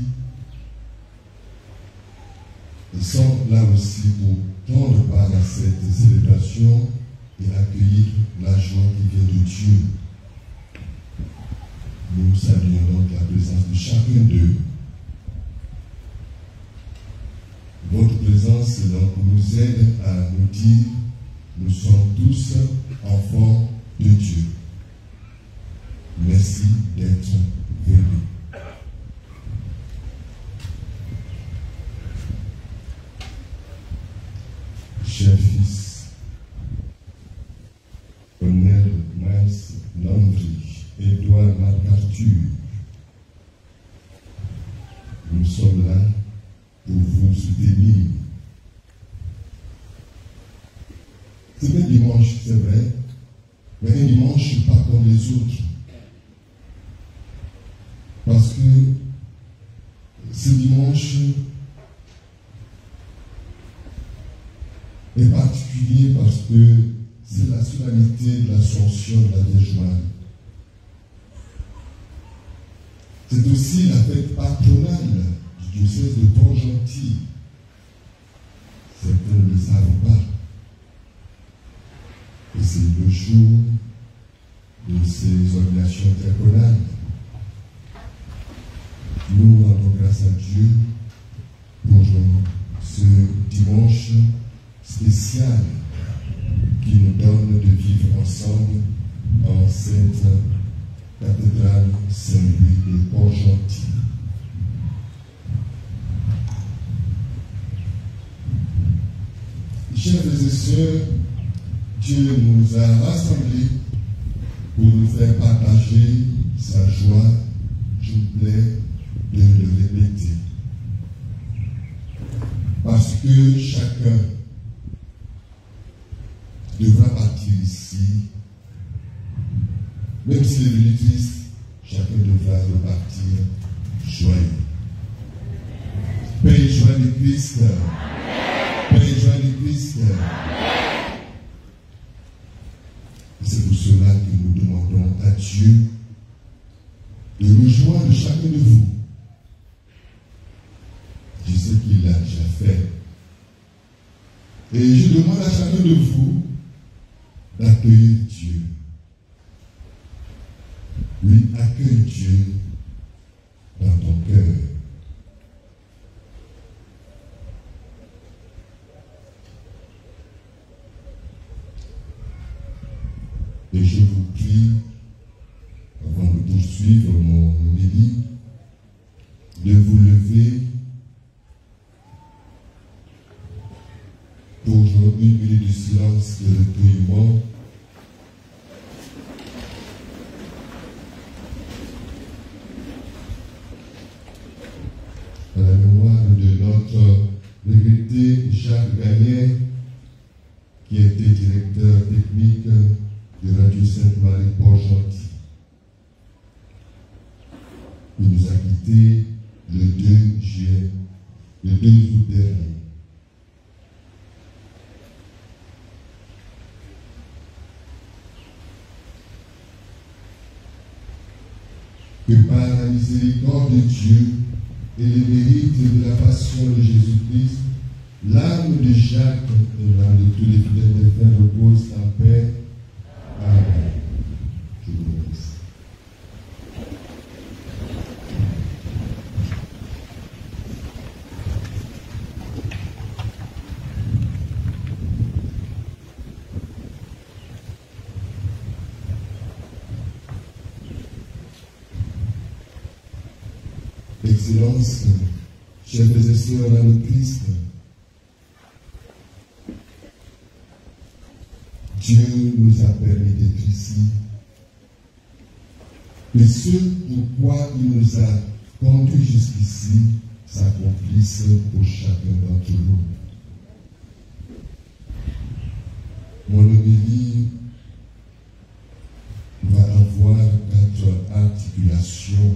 Speaker 2: ils sont là aussi pour prendre part à cette célébration et accueillir la joie qui vient de Dieu. Nous saluons donc la présence de chacun d'eux. Votre présence donc nous aide à nous dire nous sommes tous enfants de Dieu. Merci d'être venus. Cher fils, Colonel Miles Landry, Edouard MacArthur, nous sommes là pour vous soutenir. C'est un dimanche, c'est vrai, mais un dimanche pas comme les autres. Parce que ce dimanche est particulier parce que c'est la solennité de l'Assomption de la Vierge Marie. C'est aussi la fête patronale du diocèse de Port-Gentil. Certains ne le savent pas. Et c'est le jour de ces ordinations diaconales. Nous rendons grâce à Dieu pour ce dimanche spécial qui nous donne de vivre ensemble en cette cathédrale Saint-Louis de Port-Gentil. Chers frères et sœurs, Dieu nous a rassemblés pour nous faire partager sa joie. Je vous plais de le répéter. Parce que chacun devra partir ici, même s'il est venu triste, chacun devra repartir joyeux. Paix et joie de Christ. Paix et joie de Christ. C'est pour cela que nous demandons à Dieu de rejoindre chacun de vous. Je sais qu'il l'a déjà fait. Et je demande à chacun de vous d'accueillir Dieu. Et je vous prie, avant de poursuivre mon homélie, de vous lever pour une minute de silence de recueillement à la mémoire de notre regretté Jacques Gagné, qui était directeur technique de Radio Sainte-Marie Port-Gentil. Il nous a quittés le deux juillet, le deux août dernier. Que par la miséricorde de Dieu et les mérites de la passion de Jésus-Christ, l'âme de Jacques et l'âme de tous les fidèles défunts reposent en paix. Amen. Je vous remercie. Excellence, chers frères et sœurs dans le Christ, Dieu nous a permis d'être ici. Et ce pourquoi il nous a conduits jusqu'ici s'accomplisse pour chacun d'entre nous. Mon homélie va avoir quatre articulations.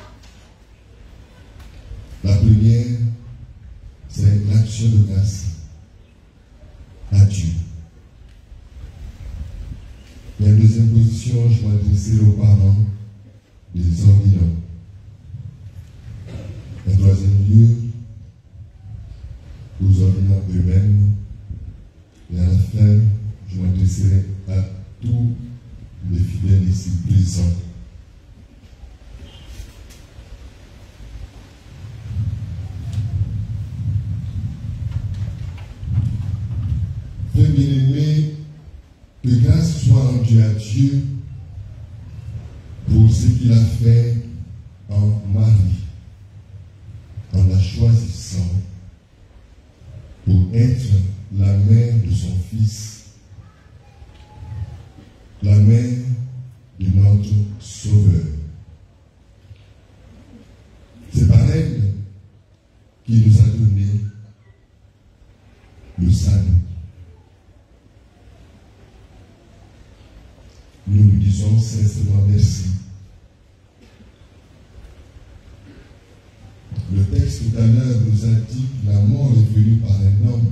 Speaker 2: La première, c'est l'action de grâce à Dieu. La deuxième position, je vais adresser aux parents des ordinants. En troisième lieu, aux ordinants eux-mêmes. Et à la fin, je m'adresserai à tous les fidèles ici présents. Frères bien-aimés, que grâce soit rendue à Dieu pour ce qu'il a fait en Marie, en la choisissant pour être la mère de son Fils, la mère de notre Sauveur. C'est par elle qu'il nous a donné le salut. Nous lui disons sincèrement merci. Le texte tout à l'heure nous a dit que la mort est venue par un homme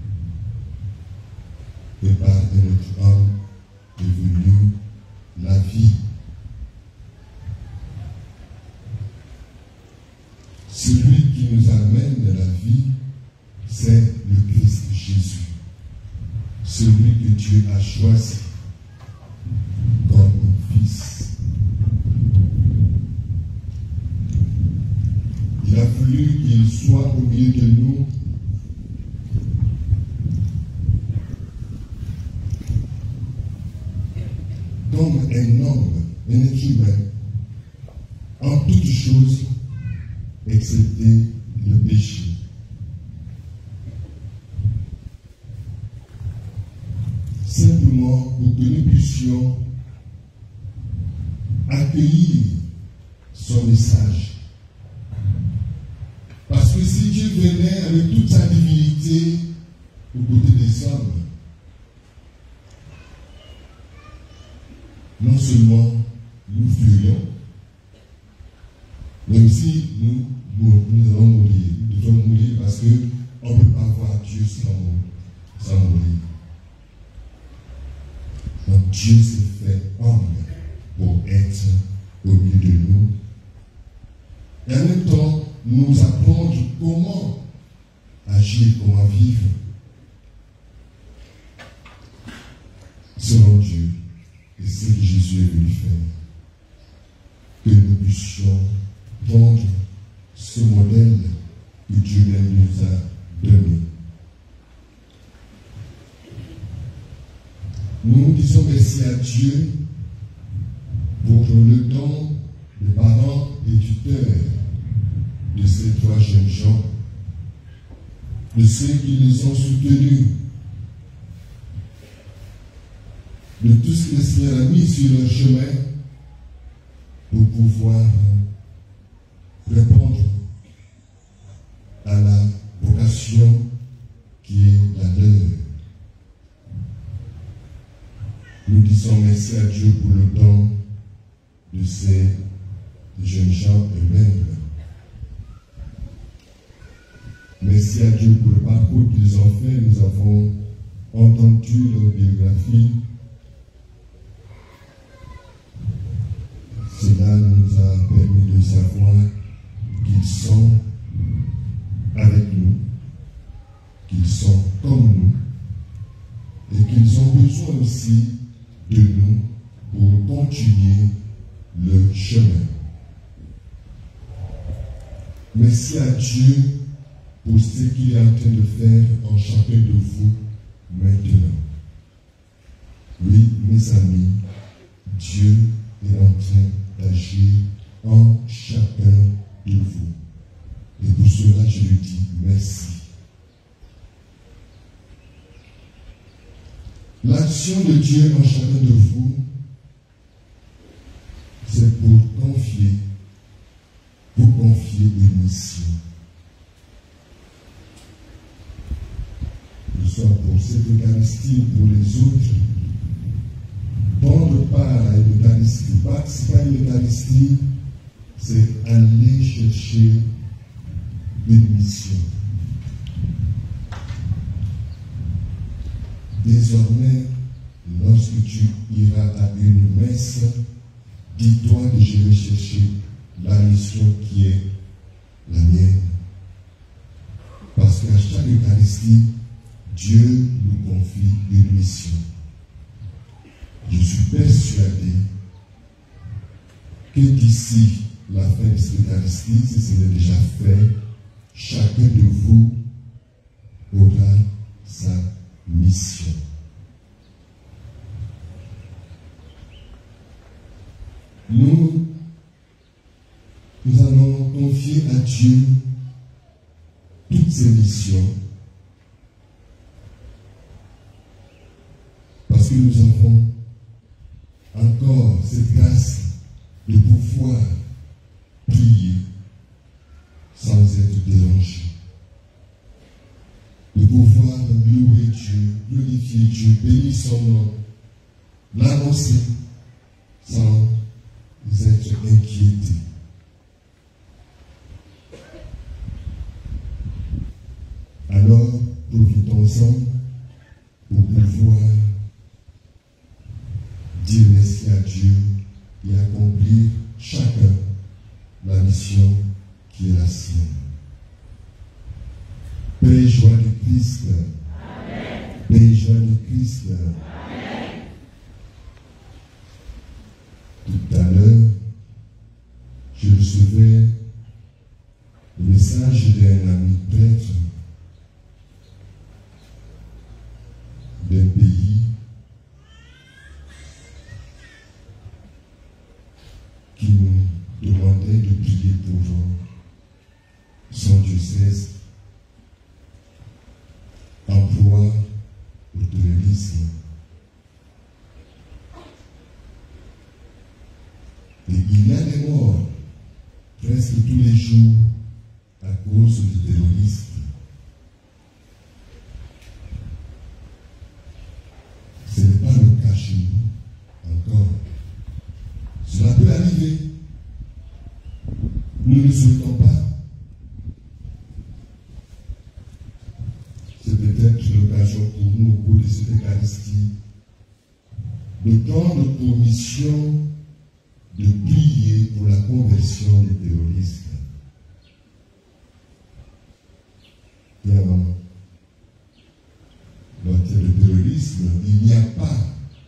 Speaker 2: et par un autre homme est venue la vie. Celui qui nous amène de la vie, c'est le Christ Jésus, celui que Dieu a choisi comme un fils. Il a voulu qu'il soit au milieu de nous comme un homme, un être humain, en toutes choses, excepté le péché. Simplement pour que nous puissions accueillir son message. Parce que si Dieu venait avec toute sa divinité au côté des hommes, non seulement nous furions, mais aussi nous, nous, nous allons mourir. Nous devons mourir parce qu'on ne peut pas voir Dieu sans, sans mourir. Donc Dieu s'est fait homme pour être au milieu de nous. Et en même temps, nous apprendre comment agir, comment vivre selon Dieu. Et c'est ce que Jésus est venu faire. Que nous puissions prendre ce modèle que Dieu même nous a donné. Nous disons merci à Dieu pour le don des parents et tuteurs de ces trois jeunes gens, de ceux qui les ont soutenus, de tout ce que le Seigneur a mis sur leur chemin pour pouvoir répondre à la vocation qui est la leur. Nous disons merci à Dieu pour le don de ces jeunes gens eux-mêmes. Merci à Dieu pour le parcours qu'ils ont fait. Nous avons entendu leur biographie. Cela nous a permis de savoir qu'ils sont avec nous, qu'ils sont comme nous, et qu'ils ont besoin aussi de nous pour continuer le chemin. Merci à Dieu pour ce qu'il est en train de faire en chacun de vous maintenant. Oui, mes amis, Dieu est en train d'agir en chacun de vous. Et pour cela, je lui dis merci. L'action de Dieu en chacun de vous, c'est pour confier, pour confier une mission. Que ce soit pour cette Eucharistie ou pour les autres, prendre part à une Eucharistie, participer à une Eucharistie, c'est aller chercher une mission. Désormais, lorsque tu iras à une messe, dis-toi que je vais chercher la mission qui est la mienne. Parce qu'à chaque Eucharistie, Dieu nous confie une mission. Je suis persuadé que d'ici la fin de cette Eucharistie, si ce n'est déjà fait, chacun de vous aura sa mission. Nous, nous allons confier à Dieu toutes ces missions parce que nous avons encore cette grâce de pouvoir prier sans être dérangé, de pouvoir louer Dieu, glorifier Dieu, bénir son nom, l'annoncer sans être inquiété. Alors, profitons-en pour pouvoir dire merci à Dieu et accomplir chacun la mission qui est la sienne. Paix et joie de Christ. Amen. Paix et joie de Christ. Amen. Tout à l'heure, je recevais le message d'un ami prêtre d'un pays qui nous demandait de prier pour son diocèse en proie au terrorisme. Et il y a des morts presque tous les jours à cause du terrorisme. Ce n'est pas le cas chez nous encore. Cela peut arriver. Nous ne le souhaitons pas. C'est peut-être l'occasion pour nous, au cours de cette Eucharistie, de prendre pour mission de prier pour la conversion des terroristes. Dans le terrorisme, il n'y a pas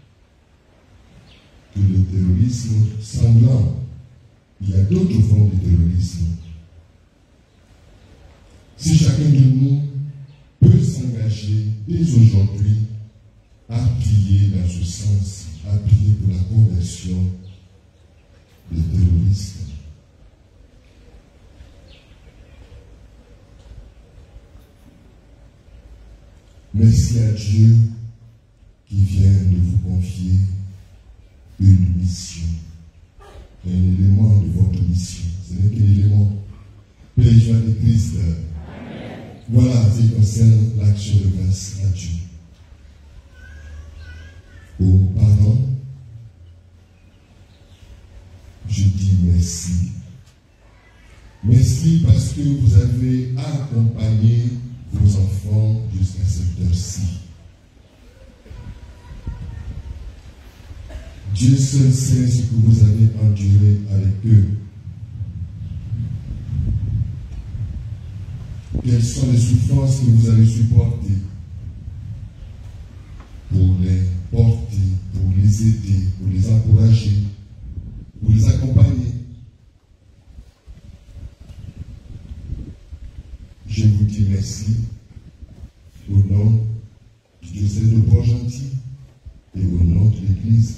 Speaker 2: que le terrorisme sanglant. Il y a d'autres formes de terrorisme. Si chacun de nous peut s'engager dès aujourd'hui à prier dans ce sens, puissance à prier pour la conversion des terroristes. Merci à Dieu qui vient de vous confier une mission, un élément de votre mission. Ce n'est qu'un élément. Père Joie de Christ. Voilà ce qui concerne l'action de grâce à Dieu. Aux parents, je dis merci. Merci parce que vous avez accompagné vos enfants jusqu'à cette heure-ci. Dieu seul sait ce que vous avez enduré avec eux. Quelles sont les souffrances que vous avez supportées pour les porter, pour les aider, pour les encourager, pour les accompagner. Je vous dis merci au nom du diocèse de Port-Gentil et au nom de l'Église,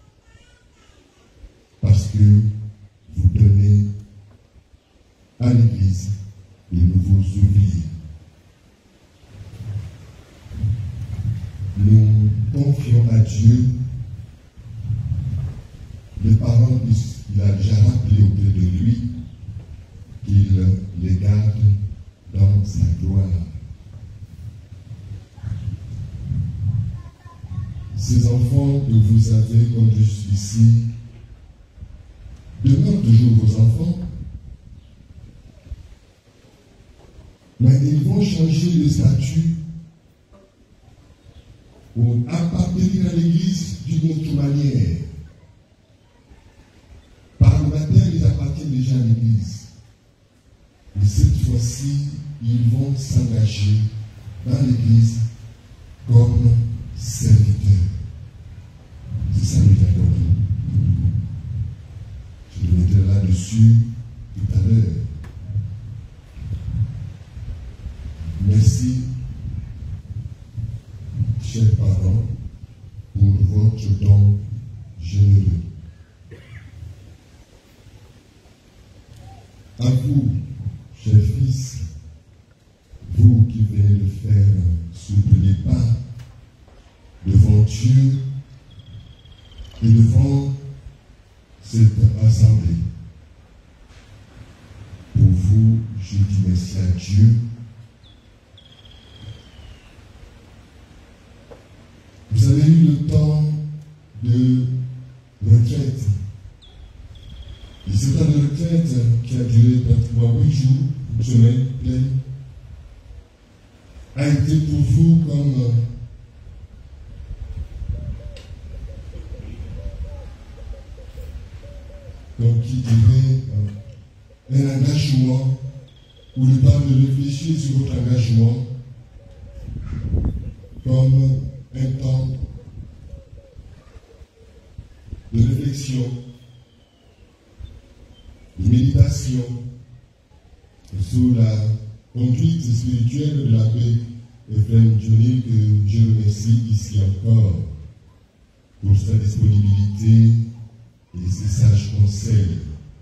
Speaker 2: parce que vous donnez à l'Église de nouveaux oubliés. Nous confions à Dieu les parents qu'il a déjà rappelés auprès de lui, qu'il les garde dans sa gloire. Ces enfants que vous avez conduits jusqu'ici demeurent toujours vos enfants, mais ils vont changer de statut pour appartenir à l'Église d'une autre manière. Par le matin, ils appartiennent déjà à l'Église. Et cette fois-ci, ils vont s'engager dans l'Église comme serviteurs. C'est ça le dialogue. Je le mettrai là-dessus tout à l'heure. Merci, chers parents, pour votre don généreux. À vous, chers fils, vous qui venez de faire souple les pas devant Dieu et devant cette assemblée. Pour vous, je dis merci à Dieu. Vous avez eu le temps de retraite. Et ce temps de retraite qui a duré pratiquement huit jours, une semaine pleine, a été pour vous comme comme qui dirait un engagement, ou le temps de réfléchir sur votre engagement, comme un temps de réflexion, de méditation, sous la conduite spirituelle de l'abbé Ephraim Johnny, que je remercie ici encore pour sa disponibilité et ses sages conseils.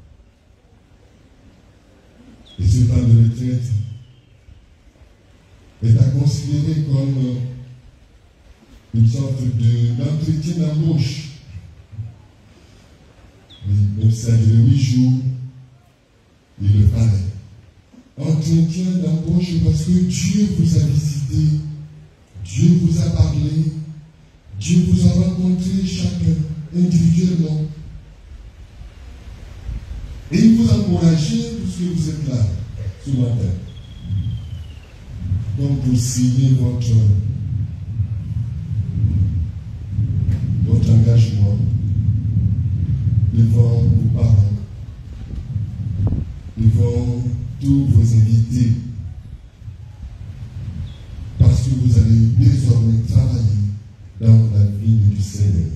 Speaker 2: Et ce temps de retraite est à considérer comme une sorte d'entretien d'embauche. Même si ça a duré huit jours, il le fallait. Entretien d'embauche parce que Dieu vous a visité, Dieu vous a parlé, Dieu vous a rencontré chacun individuellement. Et il vous a encouragé puisque vous êtes là ce matin. Donc pour signer votre, votre engagement devant vos parents, devant tous vos invités, parce que vous allez désormais travailler dans la vie du Seigneur.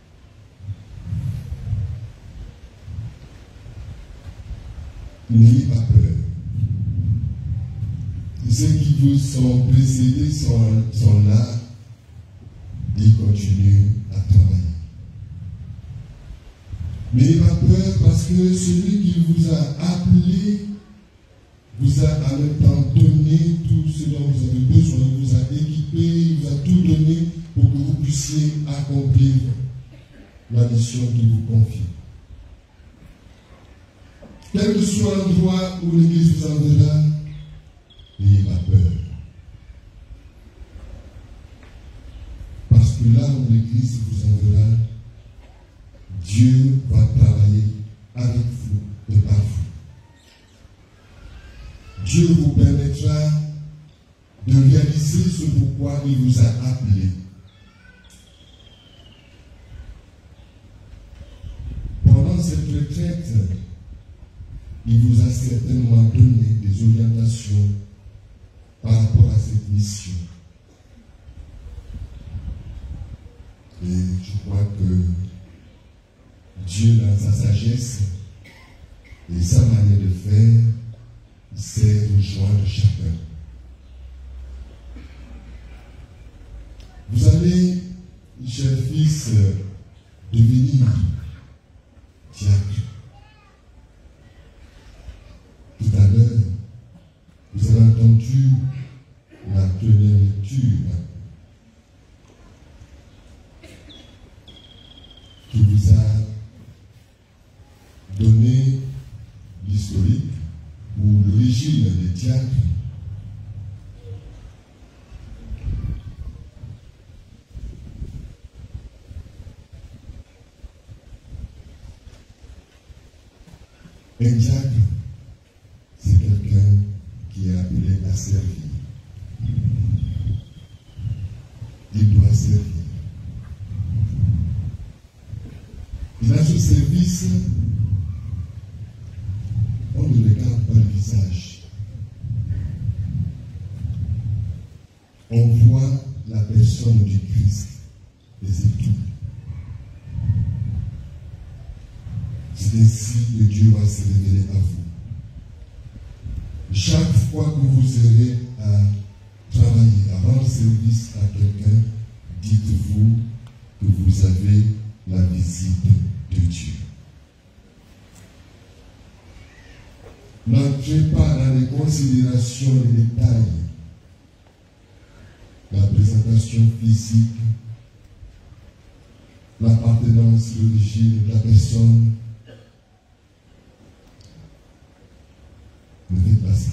Speaker 2: N'ayez pas peur. Ceux qui vous sont précédés sont, sont là et continuent à travailler. Mais n'ayez pas peur parce que celui qui vous a appelé vous a en même temps donné tout ce dont vous avez besoin, vous a équipé, il vous a tout donné pour que vous puissiez accomplir la mission qu'il vous confie. Quel que soit l'endroit où l'Église vous enverra, n'ayez pas peur. Parce que là où l'Église vous enverra, Dieu va travailler avec vous et par vous. Dieu vous permettra de réaliser ce pourquoi il vous a appelé. Pendant cette retraite, il vous a certainement donné des orientations par rapport à cette mission. Et je crois que Dieu, dans sa sagesse et sa manière de faire, sait rejoindre chacun. Vous allez, cher fils, devenir diacre. Tout à l'heure, vous avez entendu la première lecture qui vous a donné l'historique ou l'origine des diacres. Un diacre, c'est quelqu'un qui est appelé à servir. Il doit servir. Et dans ce service, on ne regarde pas le visage. On voit la personne du Christ et c'est tout. C'est ainsi que Dieu va se révéler à vous. Chaque fois que vous serez à travailler, à rendre service à quelqu'un, dites-vous que vous avez la visite de Dieu. N'entrez pas dans les considérations et les détails. La présentation physique, l'appartenance religieuse de la personne. Ne faites pas ça.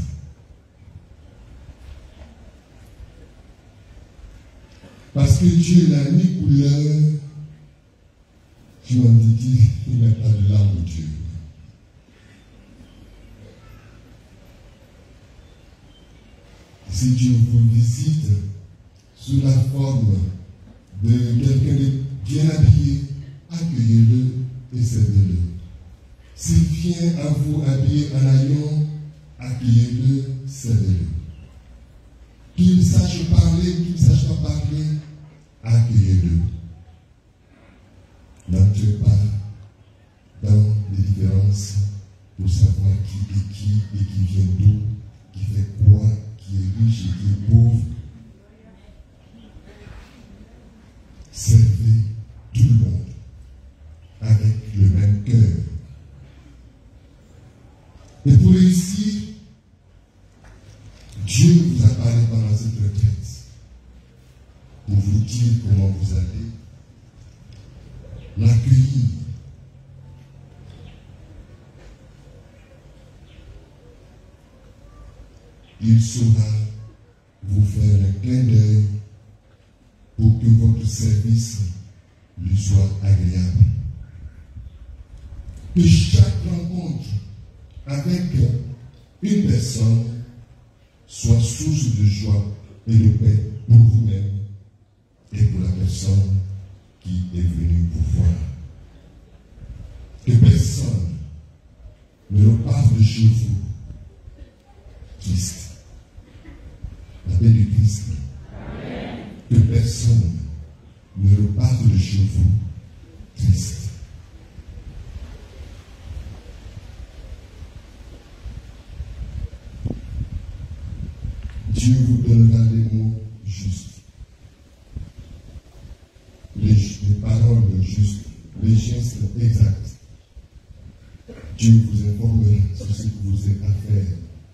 Speaker 2: Parce que Dieu n'a ni couleur, tu m'en dis qu'il n'a pas de larmes de Dieu. Si Dieu vous visite sous la forme de quelqu'un de bien habillé, accueillez-le et servez-le. S'il vient à vous habillé en haillons, accueillez-le, servez-le. Qu'il sache parler, qu'il ne sache pas parler, accueillez-le. N'entrez pas dans les différences pour savoir qui est qui et qui vient d'où, qui fait quoi, qui est riche et qui est pauvre. Servez tout le monde avec le même cœur. Et pour réussir, Dieu vous a parlé pendant cette retraite pour vous dire comment vous allez l'accueillir. Il saura vous faire un clin d'œil pour que votre service lui soit agréable. Que chaque rencontre avec une personne soit source de joie et de paix pour vous-même et pour la personne qui est venue vous voir. Que personne ne reparte de chez vous triste. La paix du Christ. Amen. Que personne ne reparte de chez vous triste. Dieu vous donnera des mots justes, les, les paroles justes, les gestes exacts Dieu vous informera sur ce que vous êtes à faire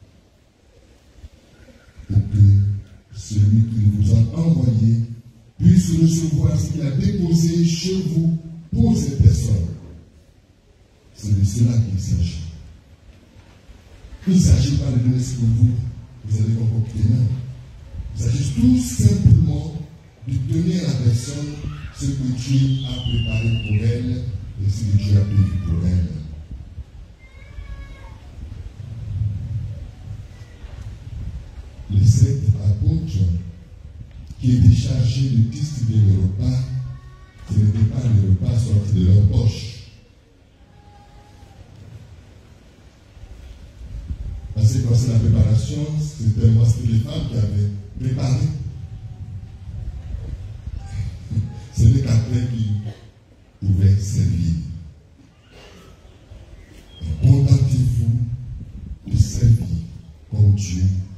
Speaker 2: pour que celui qui vous a envoyé puisse recevoir ce qu'il a déposé chez vous pour cette personne. C'est de cela qu'il s'agit. Il ne s'agit pas de donner ce que vous, vous avez concocté, non. Il s'agit tout simplement de donner à la personne ce que Dieu a préparé pour elle et ce que Dieu a prévu pour elle. Les sept apôtres qui étaient chargés de distribuer le repas, ce n'était pas le repas sorti de leur poche. Parce que quand c'est la préparation, c'était moi, c'était les femmes qui avaient préparé. Ce n'est qu'après qu'ils pouvaient servir. Contentez-vous de servir comme Dieu